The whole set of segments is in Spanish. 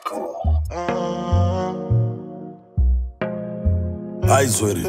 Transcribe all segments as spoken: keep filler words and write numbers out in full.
Ay, sweetie.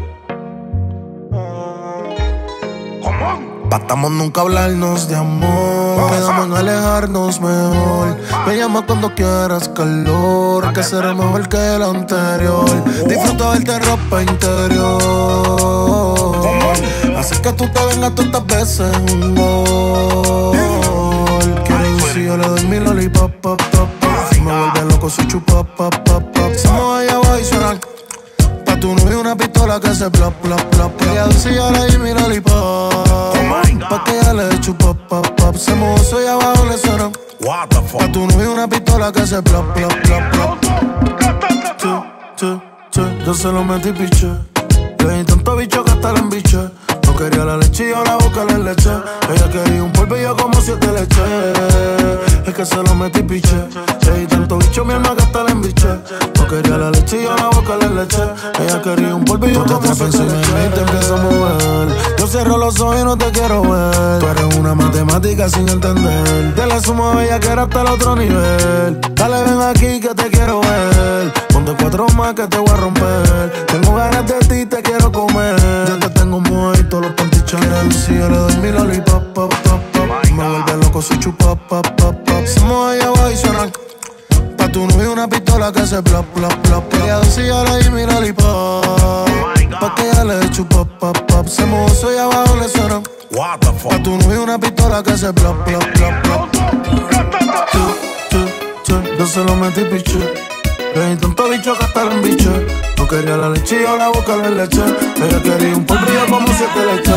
Patamos nunca hablarnos de amor, quedamos en alejarnos mejor. Me llama cuando quieras calor, que será mejor que el anterior. Disfruto verte ropa interior, así que tú te vengas todas estas veces un gol. Quiero decir, yo le doy mi lollipop, pop, pop, pop. Me vuelve loco su chupa, pop, pop, pop. Somos allá abajo y suenan. Pa' tu novio una pistola que se plop, plop, plop. Ella dice, yo le doy mi lollipop, pa' que ella le chupa, pop, pop. Se mozo y abajo le suenan. Pa' tu novio una pistola que se plop, plop, plop, plop. Che, che, che, yo se lo metí piche. Le di tanto bicho que hasta la embiche. No quería la leche y yo la boca le leche. Ella quería un polvillo como siete leche. Es que se lo metí piche. Le di tanto bicho mi alma que hasta la embiche. No quería la leche y yo la boca le leche. Ella quería un polvillo como siete leche. Y te empiezo a mover. Yo cierro los ojos y no te quiero ver. Tú eres una matemática sin entender. De la suma bella que era hasta el otro nivel. Dale, ven aquí que te quiero ver. Ponte cuatro más que te voy a romper. Tengo ganas de ti, te quiero comer. Yo te tengo muy todos los pantichones. Si yo le doy mi lollipop, pop, pop, pop. Me vuelve loco su chupa, pop, pop, pop. Somos allá abajo y suenan. Pa' tu novio una pistola que se plop, plop, plop. Ella decía, yo le doy mi lollipop, pa' que ella le chupa, pop, pop. Se mozo y abajo le suenan. Pa' tu novio una pistola que se plop, plop, plop, plop. Che, che, che, yo se lo metí piche. Le di tanto bicho que hasta la embiche. No quería la leche y yo la boca le leche. Ella quería un polvillo como siete leches.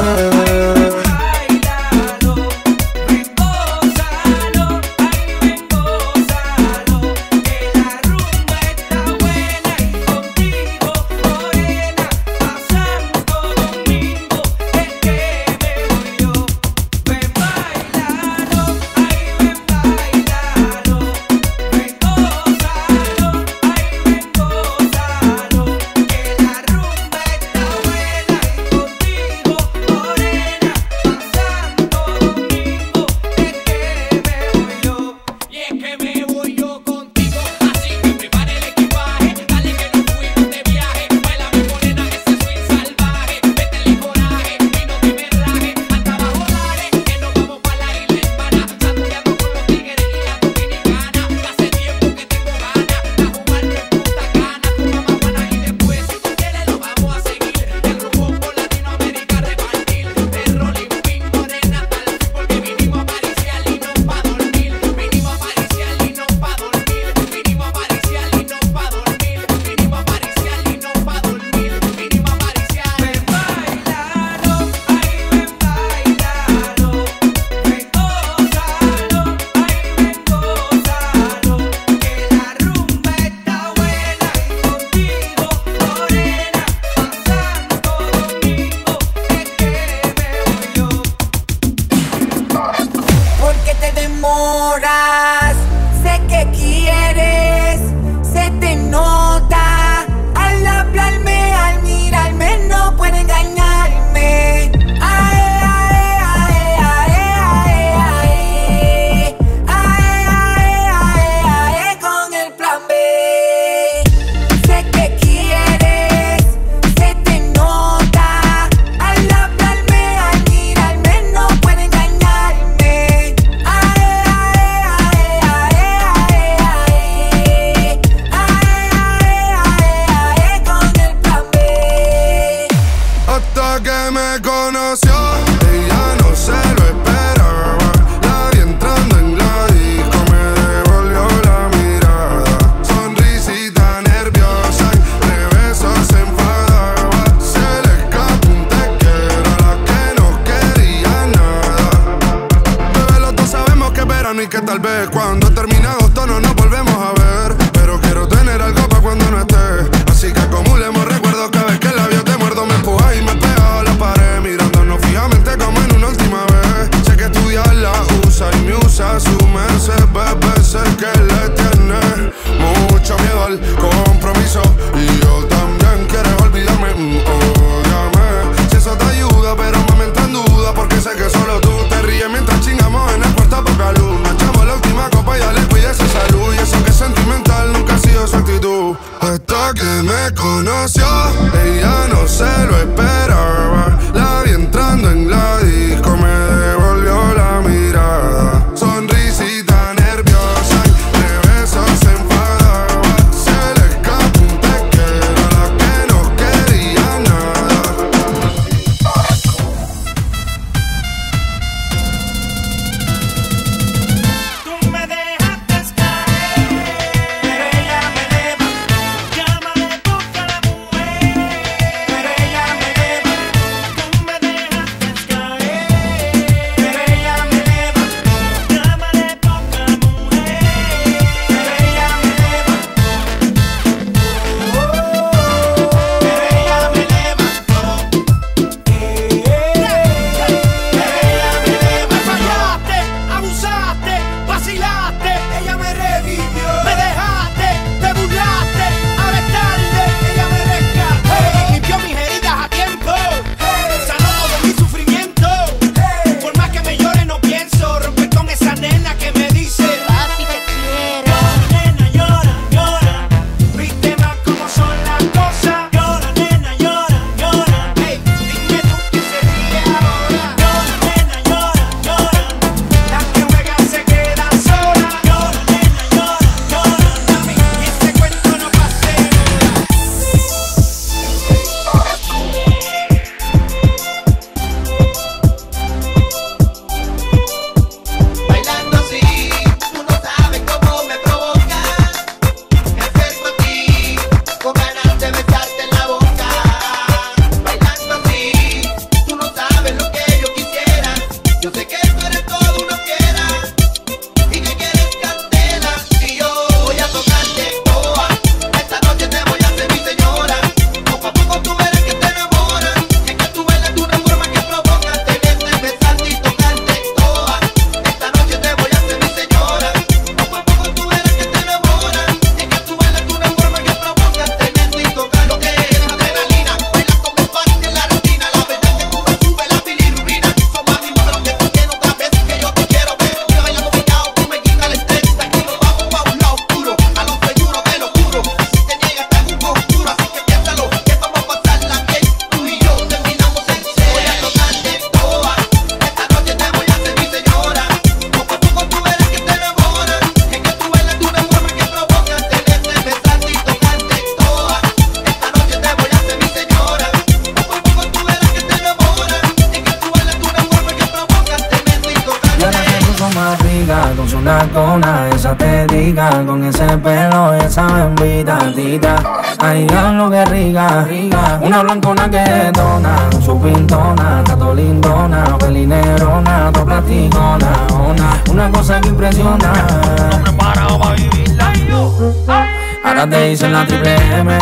rica, con ese pelo y esa bembita, tita. Ay, lo que rica, rica. Una blancona que detona, su pintona, tato lindona, pelinerona, to platicona, una, una cosa que impresiona. No preparado para vivirla. Ahora te dicen la triple M.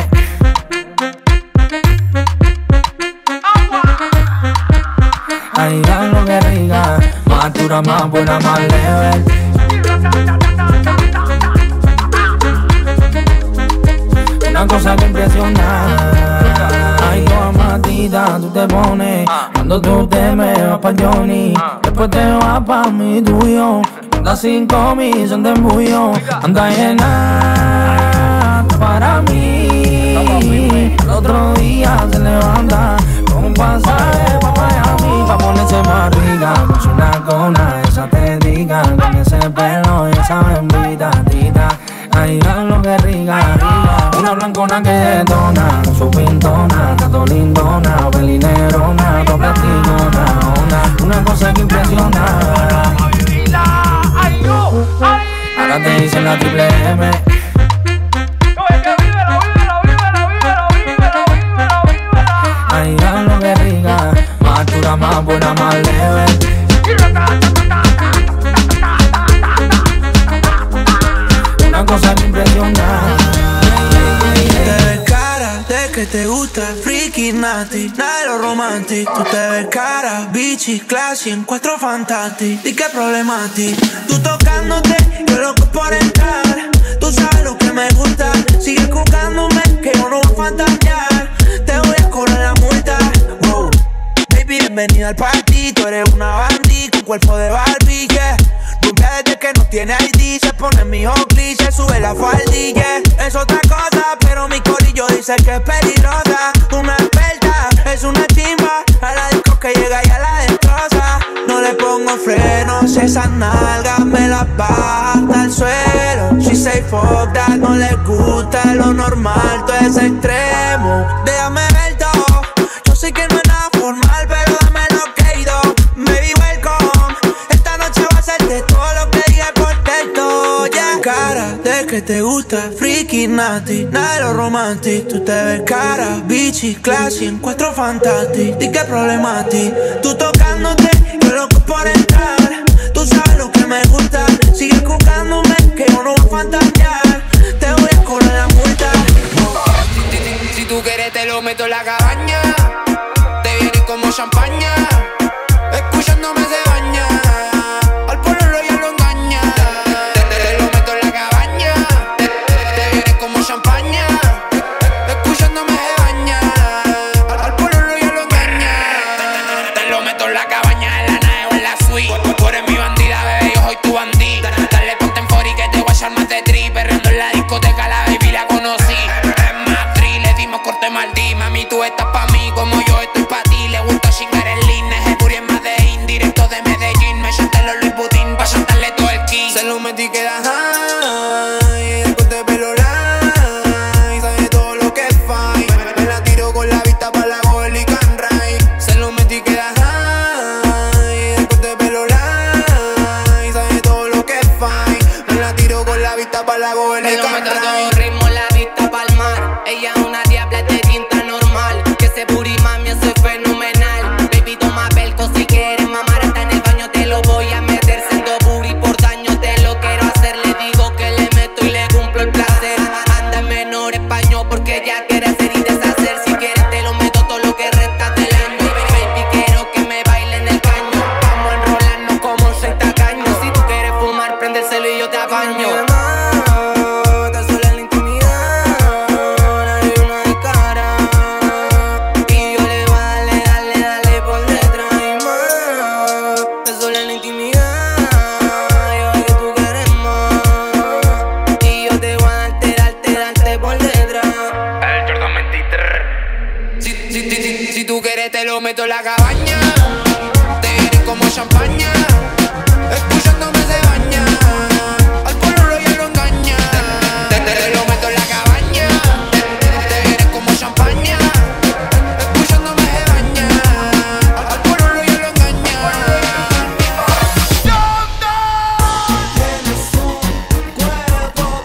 Ay, lo que rica, más dura, más buena, más leve. Una cosa que impresiona. Ay, toda matita tú te pones cuando tú te me vas pa' Johnny. Después te vas pa' mi tuyo. Anda cinco mil, son de embullo. Anda llena para mí. El otro día se levanta con un pasaje pa' Miami, pa' ponerse más rica. Con su nacona, esa tética, con ese pelo y esa bembita, tita. Ay, lo que rica, rica. Una blancona que detona, su pintona, tato lindona, pelinerona, to platicona, una, una cosa que impresiona. Ahora te dicen la triple M. Ay, lo que rica, más dura, más buena, más leve. Una cosa que impresiona. Te ves cara de que te gusta freaky natty, nada de lo romantic. Tú te ves cara, bichi, classy, en cuatro fantastic. ¿Y qué problema a ti? Tú tocándote, yo loco por entrar. Tú sabes lo que me gusta. Sigue jugándome, que yo no voy a fantasear. Te voy a cobrar la multa. Wow. Baby, bienvenida al party. Tú eres una bandí con cuerpo de Barbie, yeah. Rubia desde que no tiene I D. Se pone mi Oakley, se sube la faldilla. Es otra cosa, pero mi corillo dice que es peligrosa. Una experta, es una chimba. A la disco que llega y a la destroza. No le pongo frenos, esas nalgas me las baja hasta el suelo. She say fuck that, no le gusta lo normal, todo es extremo. Déjame ver todo, yo sé que no es nada formal, pero dame lo que he ido. Baby, welcome, esta noche va a ser de todo lo que diga por texto, yeah. Cara de que te gusta freaky natty, nada de lo romantic. Tú te ves cara, bichi, classy, en cuatro fantastic. ¿Y qué problema a ti? Tú tocándote, yo loco por entrar. Tú sabes lo que me gusta. Sigue jugándome, que yo no voy a fantasear. Te voy a cobrar la multa. Si, si, si tú quieres te lo meto en la cabaña. Te viene como champaña. Escuchándome se baña. Al pueblo ya lo engaña. Te, te, te lo meto en la cabaña. Te, te, te viene como champaña. Escuchándome se baña. Al, al pueblo ya lo engaña. Te, te, te lo meto en la cabaña, en la nave o en la suite. Tú eres mi bandida, bebé, yo soy tu bandí. Dale ponte en fori que te voy a echar más de tri. Perreando en la discoteca, la baby la conocí. Es más tri, le dimos corte maldí. Mami, tú estás pa' mí como yo estoy pa' ti. Le gusta chingar el line, ese puri es más de indirecto de Medellín. Me chanté los Louis Vuitton pa' chantarle todo el kit. Se lo metí que da high, el corte de pelo light. Sabe todo lo que es fine. Me, me la tiro con la vista pa' la Gol y Can Ray. Se lo metí que da high, el corte de pelo light. Sabe todo lo que es fine. Me la tiro con la vista pa' la Gol y Can Ray. Ritmo, la vista pa'l mar. Ella es una diabla de tinta normal. Que ese booty mami eso es fenomenal. Baby, toma pelco si quieres mamar. Hasta en el baño te lo voy a meter. Siendo booty por daño te lo quiero hacer. Le digo que le meto y le cumplo el placer. Anda en menor español porque ya quiere hacer y deshacer. Si quieres te lo meto todo lo que resta del año. Baby, quiero que me baile en el caño. Vamos a enrolarnos como un seis tacaños. Si tú quieres fumar, prende el celo y yo te apaño. Si tú quieres te lo meto en la cabaña. Te viene como champaña. Escuchándome se baña. Al pueblo ya lo engaña. Te, te, te lo meto en la cabaña. Te viene como champaña. Escuchándome se baña. Al, al pueblo ya lo engaña. Tienes un cuerpo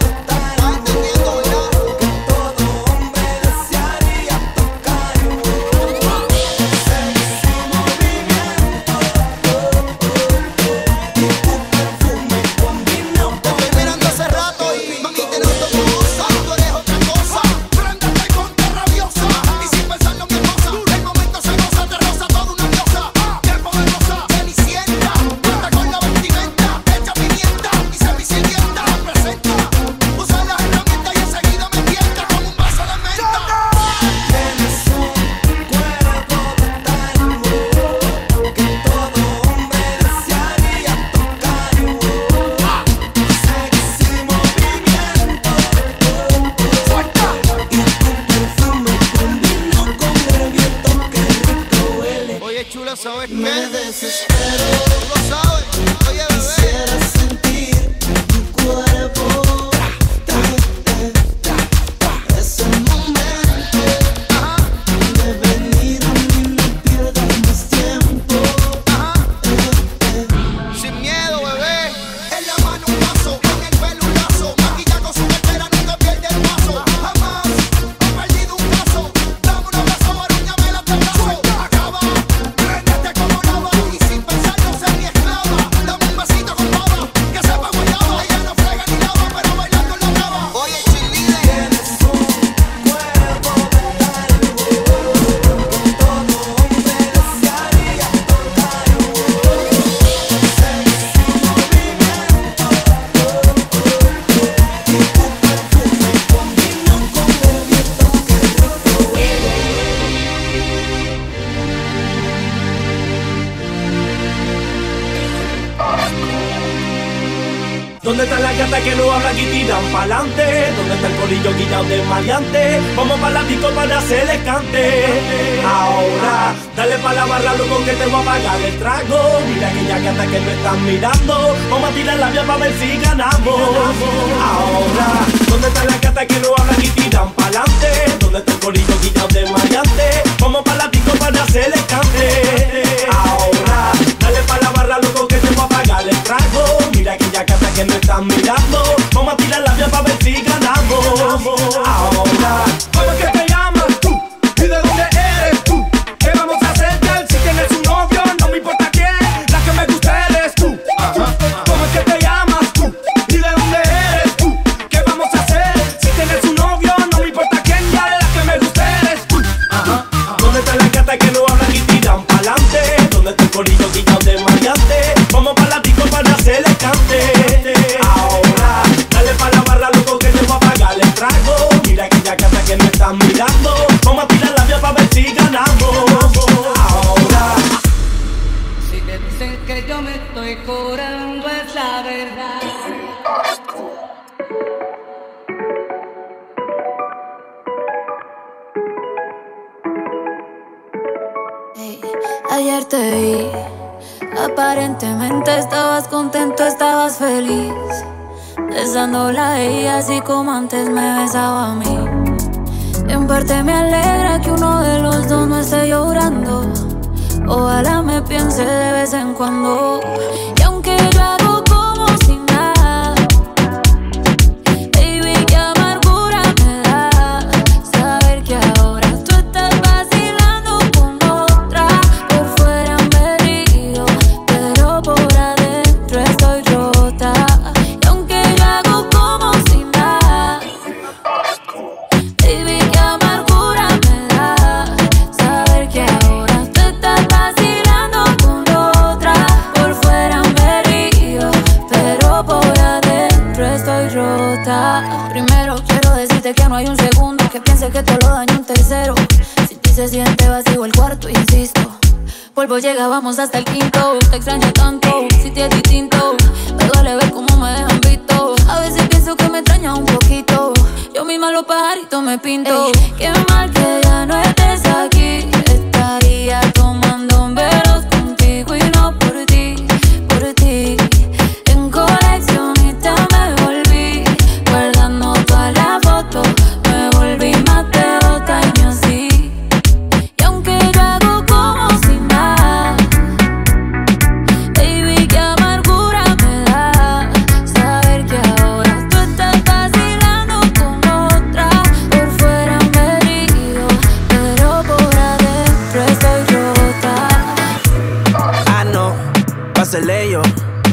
pa'lante. Donde está el corillo guillado de maleante. Vamos pa' la disco para hacerle cante. Ahora, dale pa' la barra, loco, que te voy a pagar el trago. Mira que ya canta que me están mirando. Vamos a tirar la vía pa' ver si ganamos. Ahora, ¿dónde está la gata que no hablan y tiran pa'lante? ¿Dónde está el corillo guillado de maleante? Vamos pa' la disco para hacerle cante. Ahora, dale pa' la barra, loco, que te voy a pagar el trago. Mira que ya canta que me están mirando. Vamos a tirar la vía pa' ver si ganamos. Ahora, ¿cómo es que te llamas tú? ¿Y de dónde eres tú? ¿Qué vamos a hacer, girl? Si tienes un novio, no me importa quién. La que me gusta eres tú. ¿Cómo es que te llamas tú? ¿Y de dónde eres tú? ¿Qué vamos a hacer? Si tienes un novio, no me importa quién. Ya la que me gusta eres tú. ¿Dónde está la gata que no hablan y tiran pa'lante? ¿Dónde está el corillo guillado de maleante? Vamos pa' la disco para hacerle cante. Ahora, dale pa' la barra, loco, que te voy a pagar el trago. Mira que ya canta que me están mirando. Vamos a tirar la vía pa' ver si ganamos. Ahora, si te dicen que yo me estoy curando es la verdad. Hey, ayer te vi, aparentemente estabas contento, estabas feliz, besándola a ella así como antes me besaba a mí. En parte me alegra que uno de los dos no esté llorando. Ojalá me piense de vez en cuando. Y aunque yo hago como si nada, baby, qué amargura me da saber que ahora tú estás vacilando con otra. Por fuera me río, pero por adentro estoy rota. Y aunque yo hago como si nada, baby, qué amargura me da saber que ahora tú estás vacilando con otra. Por fuera me río, pero por adentro estoy rota. Primero quiero decirte que no hay un segundo que piense que te lo daño un tercero. Si ti se siente vacío el cuarto, insisto, polvo llega, vamos hasta el quinto. Te extraño tanto, si te es distinto. Me duele ver cómo me dejan visto. A veces pienso que me extraña un poquito. Yo misma los pajaritos me pinto. Ey, qué mal que ya no estés aquí. Estaría tomando velos contigo y no por ti, por ti. En coleccionista me volví, guardando todas las fotos. Me volví más devota y me así. Y aunque yo hago como si nada, baby, qué amargura me da saber que ahora tú estás vacilando con otra. Por fuera me río, pero por adentro estoy rota. Ah, no, pásele yo.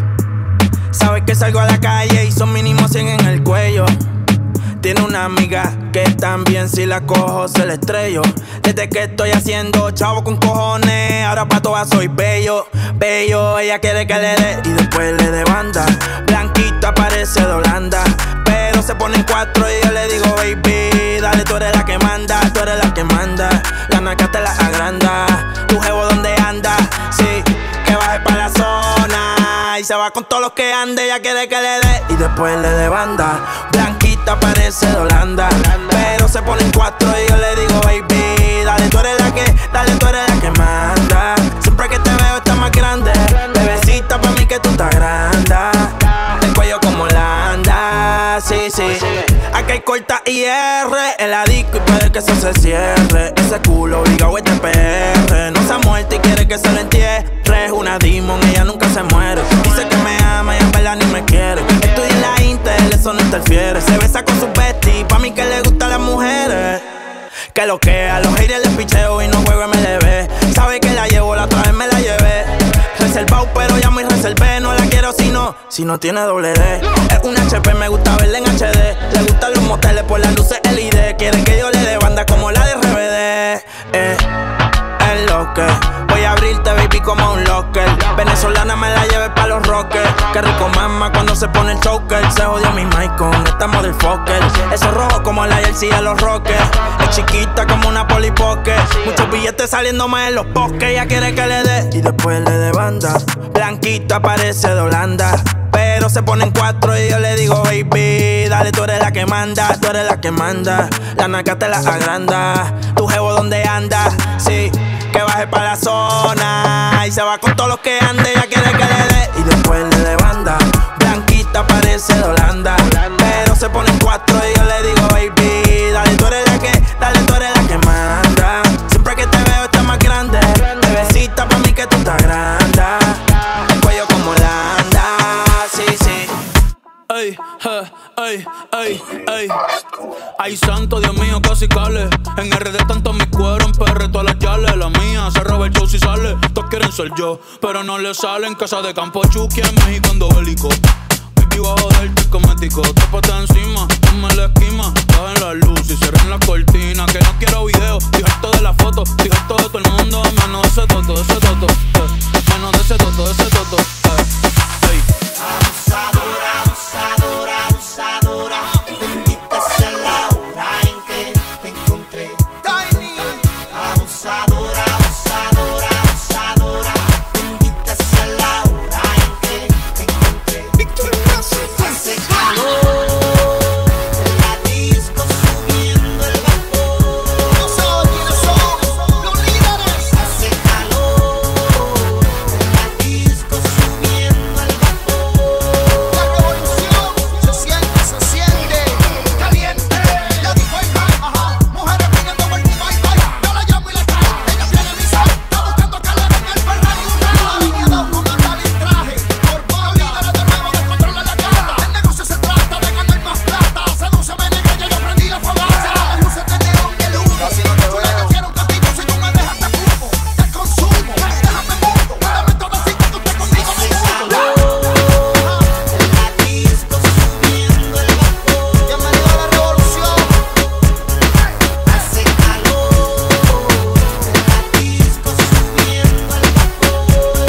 Sabes que salgo a la calle y son mínimo cien en el cuello. Tiene una amiga que también si la cojo se la estrello. Desde que estoy haciendo chavo con cojones, ahora pa' todas soy bello, bello. Ella quiere que le dé y después le dé banda. Blanquita parece de Holanda, pero se pone en cuatro y yo le digo baby, dale, tú eres la que manda, tú eres la que manda. La naca te la agranda, tu jevo donde anda, sí, que baje pa' la zona y se va con todos los que ande. Ella quiere que le dé y después le dé banda. Blanquita parece de Holanda, pero se pone en cuatro y yo le digo baby, dale, tú eres la que, dale, tú eres la que manda. Siempre que te veo estás más grande, bebecita pa' mí que tú estás grande. El cuello como Holanda, sí, sí. Aquí hay corta I R en la disco y puede que eso se cierre. Ese culo obligado es de P R, no se ha muerto y quiere que se lo entierre. Es una demon, ella nunca se muere. Dice que me ama y en verdad ni me quiere. Estudia en la Intel, eso no interfiere. Se besa con sus besties, pa' mí que le gustan las mujeres. Que lo que a los haters les picheo y no juego M L B. Sabe que la llevo, la otra vez me la llevé. Reservado pero ya me reservé. No la quiero si no, si no tiene doble D. Es un H P, me gusta verla en H D. Le gustan los moteles por las luces L E D. Quieren que yo le dé banda como la de R B D. Eh, es lo que voy a abrirte, baby, como un locker. Venezolana me la lleve pa' los rockers. Qué rico mama cuando se pone el choker. Se jodió mi mic con esta motherfucker. Eso rojo como la jersey de los rockers. Es chiquita como una polipoque. Muchos billetes saliéndome en los bosques. Ella quiere que le dé y después le dé banda. Blanquita parece de Holanda, pero pero se ponen cuatro y yo le digo, baby, dale, tú eres la que manda, tú eres la que manda. La naca te la agranda, tu jevo donde anda, sí, que baje pa' la zona y se va con todos los que ande, ya quiere que le dé y después le dé banda. Blanquita parece de Holanda, pero se ponen cuatro y yo le digo, baby, dale, tú eres la que, dale, tú eres la que manda. Siempre que te veo estás más grande, bebecita pa' mí que tú estás grande. El cuello como Holanda, sí, sí. Ey, eh, ey, ey, ey. Ay, santo, Dios mío, casi cale. En R D tanto mi cuero, en P R todas las yales. La mía se roba el show si sale. Todos quieren ser yo, pero no le salen. Casa de campo Chucky en México ando bélico. Baby, bajo del cosmético. Trápate encima, ponme la esquima. Bajen la luz y cierren la cortina. Que no quiero video, dije esto de la foto. Dije esto de todo el mundo, menos de ese toto, de ese toto, eh. Menos de ese toto, de ese toto, eh. Ey. Abusadora, abusadora, abusadora. Bendita sea la hora en que te encontré. Abusadora, abusadora, abusadora. Bendita sea la hora en que te encontré. Hace calor en la disco subiendo el vapor. No sé quiénes son los líderes. Hace calor en la disco subiendo el vapor. La revolución se siente, se siente caliente. Ya dijo el high, ajá. Mujeres pidiendo vuelta y bye bye. Yo la llamo y la traigo. Ella tiene mi sal. Está buscando calor en el Ferrari. Alineado con andar y traje. Por poco líderes de nuevo descontrola la gata. El negocio se trata de ganar más plata. Sedúceme negra, ya yo prendí la fogata. Las luces de neón y el humo. Chula, yo quiero un cantito. Si tú me dejas te fumo. Te consumo. Déjame mundo. Dame todo así que tú estés conmigo. En la disco subiendo el vapor. Bienvenido a la revolución. Hace calor en la disco subiendo el vapor.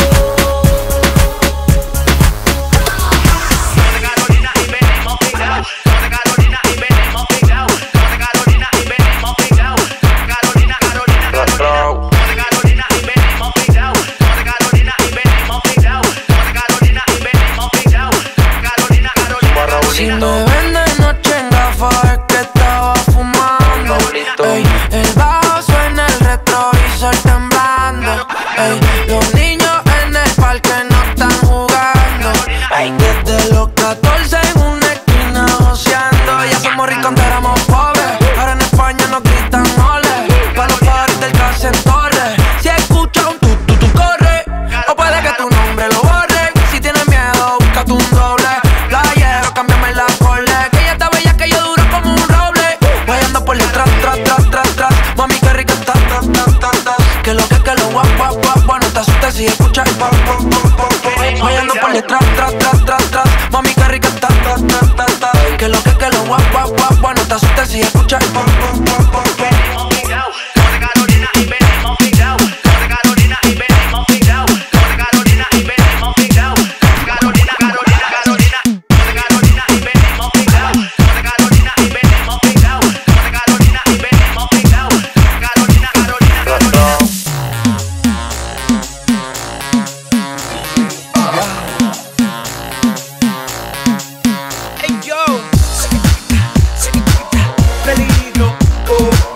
Carolina y venimos picados. Carolina y venimos picados. Carolina y venimos picados. Carolina, Carolina, Carolina. Carolina y venimos picados. Carolina y venimos picados. Carolina y venimos picados. Carolina, Carolina, Si Carolina. me ven de noche en gafas es que estaba fumando. Ey, el bajo suena, el retrovisor temblando. Ey, los niños en el parque no están jugando. Ey, desde los catorce en una esquina joseando. Ya somos ricos antes éramos pobres. Ahora en España nos gritan ole. Pa' los padres del casa en torre. Si escuchas un tu tu tu corre. O puede que tu nombre lo borren. Si tienes miedo, búscate un doble. Playero, cámbiame la cole. Que ella está bella, que yo duro como un roble. Guayando por detrás, tras, tras, tras, tras. Mami, qué rica está, ta, ta, ta, ta. Que lo que, que lo guap, guap, guap, guap. No te asustes si escuchas el pop, pop, pop, pop, pop. Guayando por detrás, tras, tras, tras, tras. Mami, qué rica está, ta, ta, ta, ta. Que lo que, que lo guap, guap, guap, guap. No te asustes si escuchas el pop, pop, pop, pop, pop. Venimos picados. Carolina y venimos picados. Carolina y venimos picados. Carolina y venimos picados. Carolina, Carolina, Carolina. Carolina y venimos picados. Carolina y venimos picados. Carolina y venimos picados. Carolina, Carolina, Carolina. Hey yo, peligro, oh.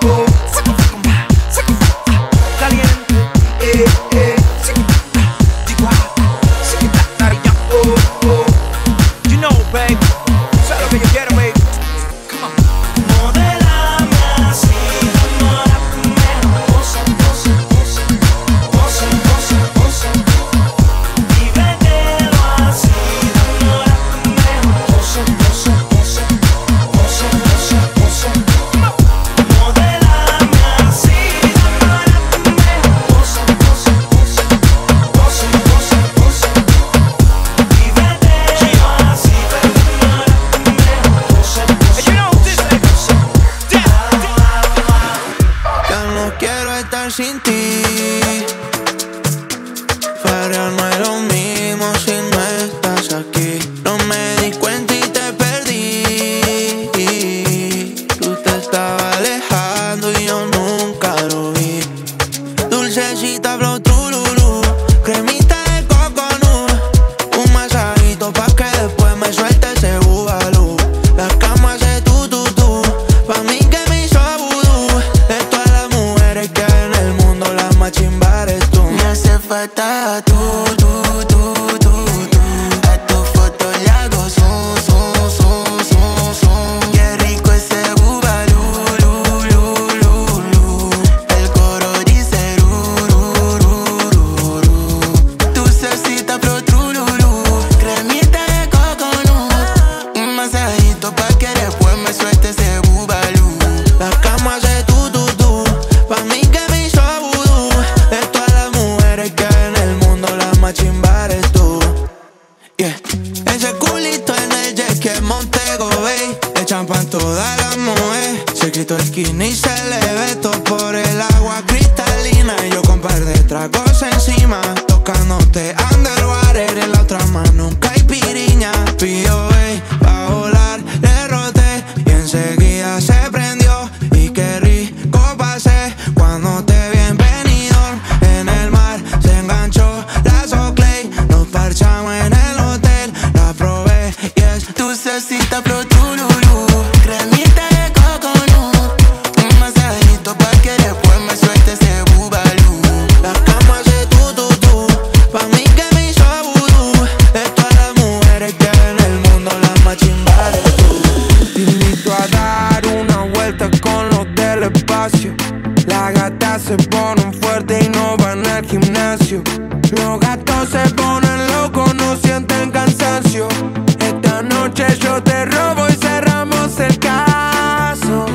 toda la moe. Se quitó el skinny y se le ve todo por el agua cristalina. Y yo con par de tragos encima, tocándote underwater. En la otra mano un caipiriña. P O A pa' volar, le roté y enseguida se prendió. Y qué rico pasé cuando te vi en Benidorm. En el mar se enganchó la Soclay. Nos parchamos en el hotel, la probé y es dulcecita pero tururú. Cremita de coconut, un masajito pa' que después me suelte ese bubalú. La cama hace tu tu tu, pa' mí que me hizo vudú. De todas las mujeres que en el mundo las más chimba eres tú. Te invito a dar una vuelta con los del espacio. Las gatas se ponen fuertes y no van al gimnasio. Los gatos se ponen locos, no sienten cansancio. Esta noche yo te robo y cerramos el caso.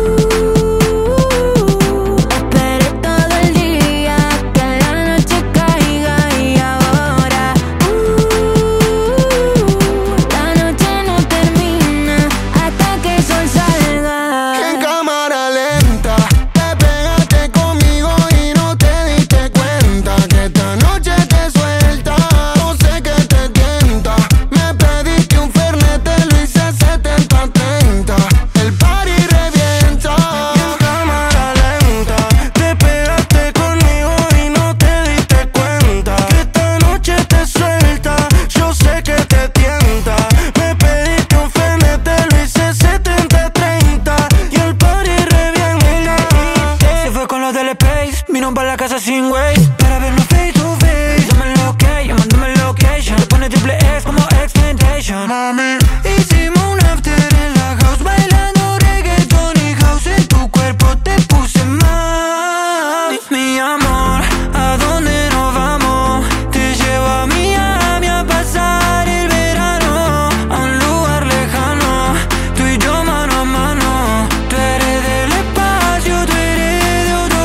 Esperé todo el día que la noche caiga y ahora uh, la noche no termina hasta que el sol salga. En cámara lenta te pegaste conmigo y no te diste cuenta que esta noche te suelta. No sé qué te tienta. Me pediste un fernet, te lo hice setenta treinta. El party revienta. En cámara lenta te pegaste conmigo y no te diste cuenta que esta noche te suelta. Yo sé que te tienta. Me pediste un fernet, te lo hice setenta treinta. Y el party revienta. Se fue con los del Space, vino para la casa sin Waze para vernos face to face. Dame el ok, llamándome el location. Le pone triple X como X-Tentation. Mami, hicimos un after en la house, bailando reggaeton y house. En tu cuerpo te puse mal. Mi amor, ¿a dónde nos vamos? Te llevo a Miami a pasar el verano, a un lugar lejano, tú y yo mano a mano. Tú eres del espacio, tú eres de otro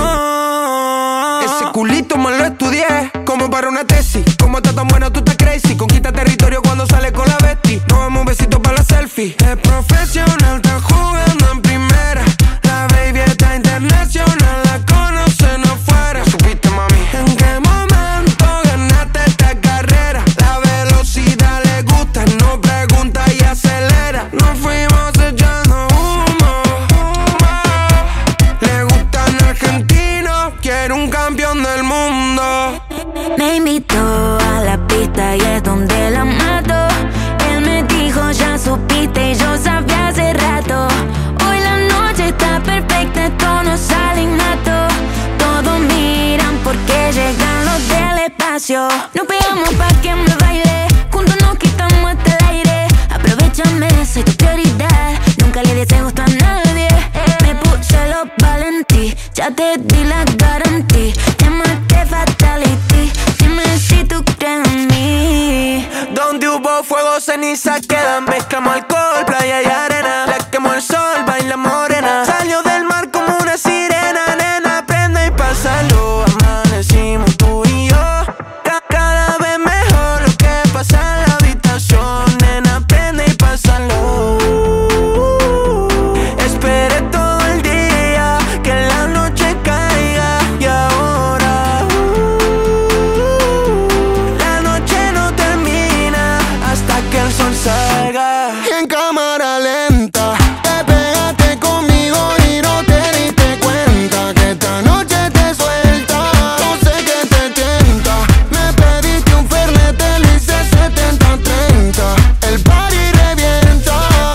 plano. Ese culito me lo estudié como para una tesis. Como estás tan buena, tú estás crazy. Conquista territorio cuando sale con la bestie. Nos damos un besito para la selfie. Es profesional, está jugando en primera. La baby está internacional, la conocen afuera. ¿Supiste, mami? ¿En qué momento ganaste esta carrera? La velocidad le gusta, no pregunta y acelera. Nos fuimos echando humo, humo. Le gustan argentinos, quiere un campeón del mundo. Me invitó a la pista y es donde la mato. Él me dijo ya supiste y yo sabía hace rato. Hoy la noche está perfecta, esto no sale innato. Todos miran porque llegan los del espacio. Nos pegamos pa' que me baile, juntos nos quitamos hasta el aire. Aprovechame, soy tu prioridad, nunca le des gusto a nadie. Me puse los valentí, ya te di la garantía. Llámate fatality, dime si tú crees en mí. Donde hubo fuego, ceniza quedan. Mezclamos alcohol, playa y arena. Le quemó el sol, baila morena. Salió del mar como una sirena. Nena, prende y pásalo. Amanecimos tú y yo. Ca- Cada vez mejor lo que pasa en la habitación. Nena, prende y pásalo. Esperé todo el día que la noche caiga. Y ahora uh, la noche no termina hasta que el sol salga. En cámara lenta te pegaste conmigo y no te diste cuenta que esta noche te suelta. No sé qué te tienta. Me pediste un fernet, te lo hice setenta treinta. El party revienta.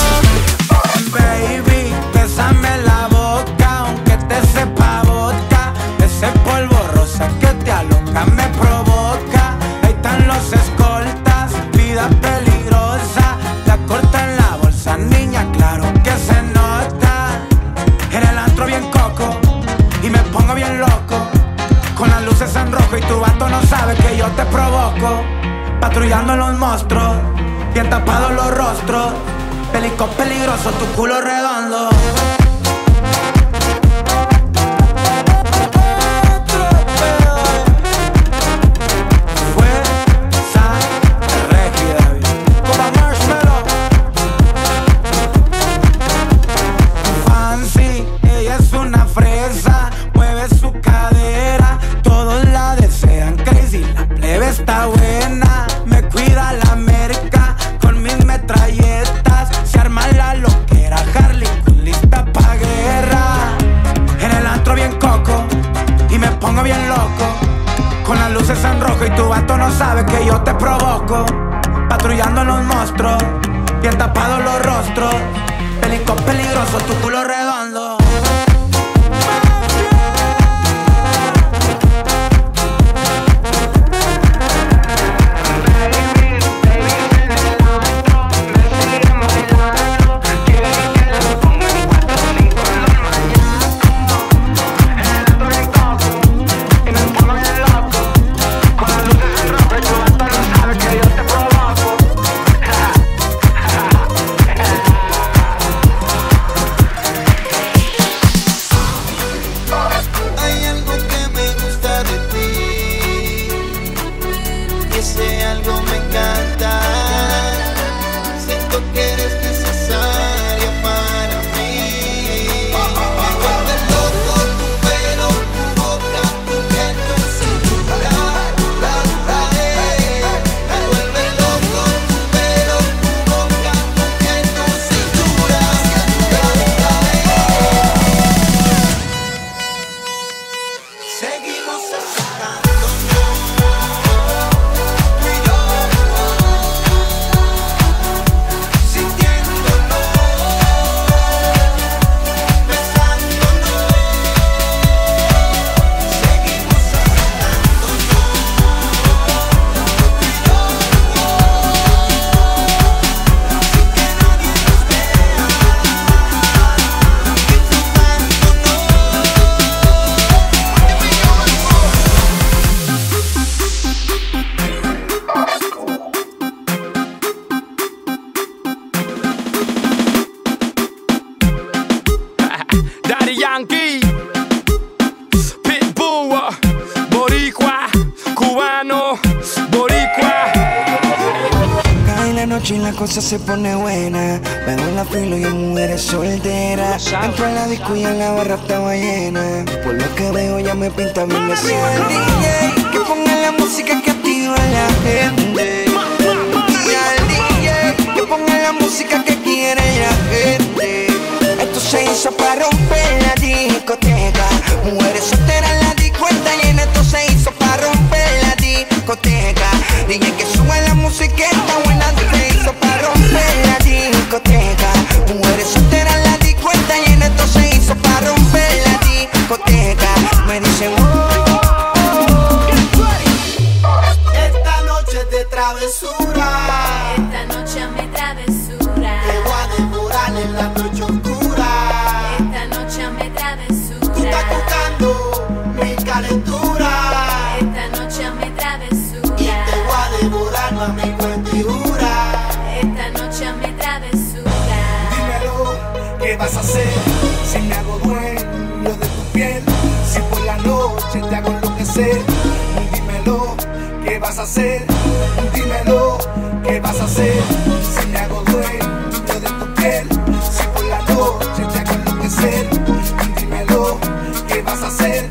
Baby, bésame la boca, aunque te sepa vodka. Ese polvo rosa que te aloca me provoca. Ahí están los escoltas, vida peligrosa. La corta en la bolsa, niña, claro que se nota. En el antro bien coco y me pongo bien loco, con las luces en rojo y tu vato no sabe que yo te provoco. Patrullando los monstruos, bien tapados los rostros. Pelico peligroso, tu culo redondo. Fuerza rígida, como marshmallow. los monstruos, bien tapados los rostros. Pelicos peligrosos, tu culo redondo. Y la cosa se pone buena. Vengo en la fila y hay mujeres solteras. Entro a la disco y en la barra estaba llena. Por lo que veo ya me pinta bien la cena. D J, que ponga la música que activa a la gente. Y al D J, que ponga la música que quiere la gente. Esto se hizo para romper la discoteca. Mujeres solteras en la disco está llena. Esto se hizo para romper la discoteca. D J que sube la música está buena. Para romper la discoteca. Mujeres solteras en la disco está llena. Esto se hizo para romper la discoteca. Me dicen oh, esta noche es de travesura. Esta noche hazme travesura. Te voy a devorar en la noche oscura. Esta noche hazme travesura. Tú estás buscando mi calentura. Esta noche hazme travesura. Y te voy a devorar, mami, cuenta y jura. Esta noche hazme travesura. Dímelo, ¿qué vas a hacer? Si me hago dueño de tu piel, si por la noche te hago enloquecer. Dímelo, ¿qué vas a hacer? Dímelo, ¿qué vas a hacer? Si me hago dueño de tu piel, si por la noche te hago enloquecer. Dímelo, ¿qué vas a hacer?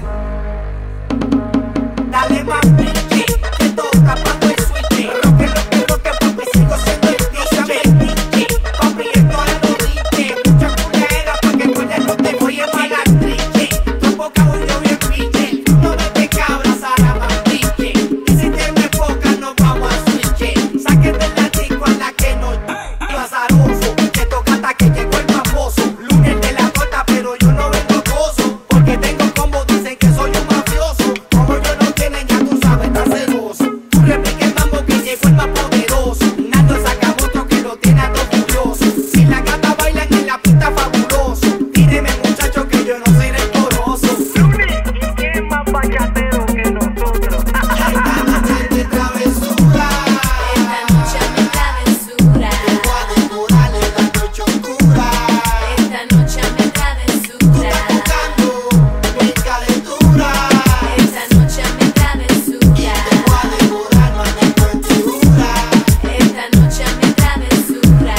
Dale más pique, que toca pa' tu switch. Roque, roque, roque, papi, sigo siendo el D J. Papi, esto ahora lo dije. Mucha culera pa' que con él no te voy a pagar trique. Tu boca un novio pique. No me cabras a la mantique. Y si tienes poca nos vamos a switch. Sáquete la disco a la que no yo azaroso. Te toca hasta que llegó el famoso. Lunes de la corta, pero yo no vendo gozo. Porque tengo combo, dicen que soy un mafioso. Como yo no tienen, ya tú sabes, está celoso. Tú replica el mambo que llegó el más poderoso. Nando saca otro que lo tiene a todo curioso. Si la gata bailan en la pista fabuloso. Tíreme muchacho que yo no soy rencoroso. ¿Y quién más payatero que nosotros? Esta noche es de travesura. Esta noche hazme travesura. Te voy a devorar en la noche oscura. Esta noche hazme travesura. Buscando mi calentura. Esta noche hazme travesura. Te voy a devorar, mami, cuenta y jura. Esta noche hazme travesura.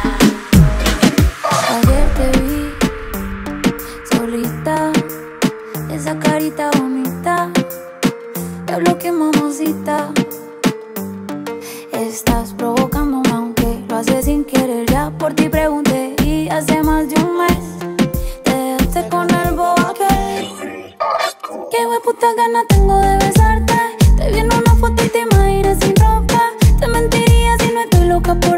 Ayer te vi solita, esa carita bonita. Diablo que mamacita, estás provocándome aunque lo haces sin querer. Ya por ti pregunté y hace más de un mes te dejaste con el bobo aquel. Qué hueputa gana tengo de besarte. Te vi en una foto y te imaginas sin ropa. Te mentiría si no estoy loca por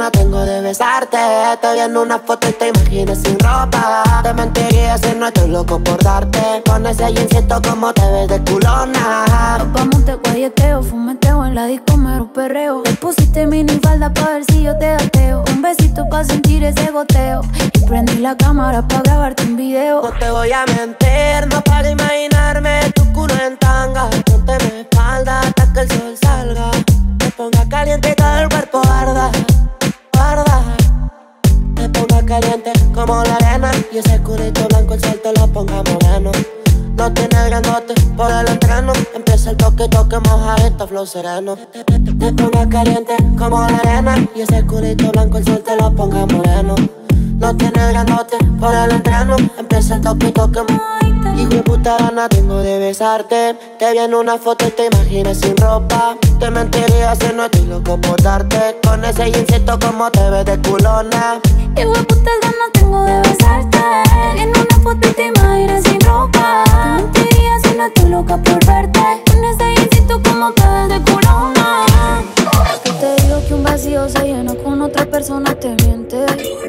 ganas tengo de besarte. Te vi en una foto y te imaginas sin ropa. Te mentiría si no estoy loco por darte. Con ese jeansito como te ves de culona. Nos vamos de guayeteo, fumeteo en la disco, mero perreo. Le pusiste mini falda pa' ver si yo te gateo. Un besito pa' sentir ese goteo. Y prendí la cámara pa' grabarte un video. No te voy a mentir, no para imaginarme tu culo en tanga. Ponte mi espalda hasta que el sol salga. Te ponga caliente y todo el cuerpo arda, arda. Te ponga caliente como la arena. Y ese culito blanco el sol te lo ponga moreno. No tiene grandote por el entreno. Empieza el toque, toque, mojadito, flow sereno. Te, te, te, te ponga caliente como la arena. Y ese culito blanco el sol te lo ponga moreno. No tiene grandote por el entreno. Empieza el toque, toque, hijo de puta gana tengo de besarte. Te vi en una foto y te imaginas sin ropa. Te mentiría si no estoy loco por darte. Con ese jeansito como te ves de culona. Hijo de puta gana tengo de besarte. En una foto y te imaginas sin ropa. Te mentiría si no estoy loca por verte. Con ese jeansito como te ves de culona. Yo te digo que un vacío se llena con otra persona te miente.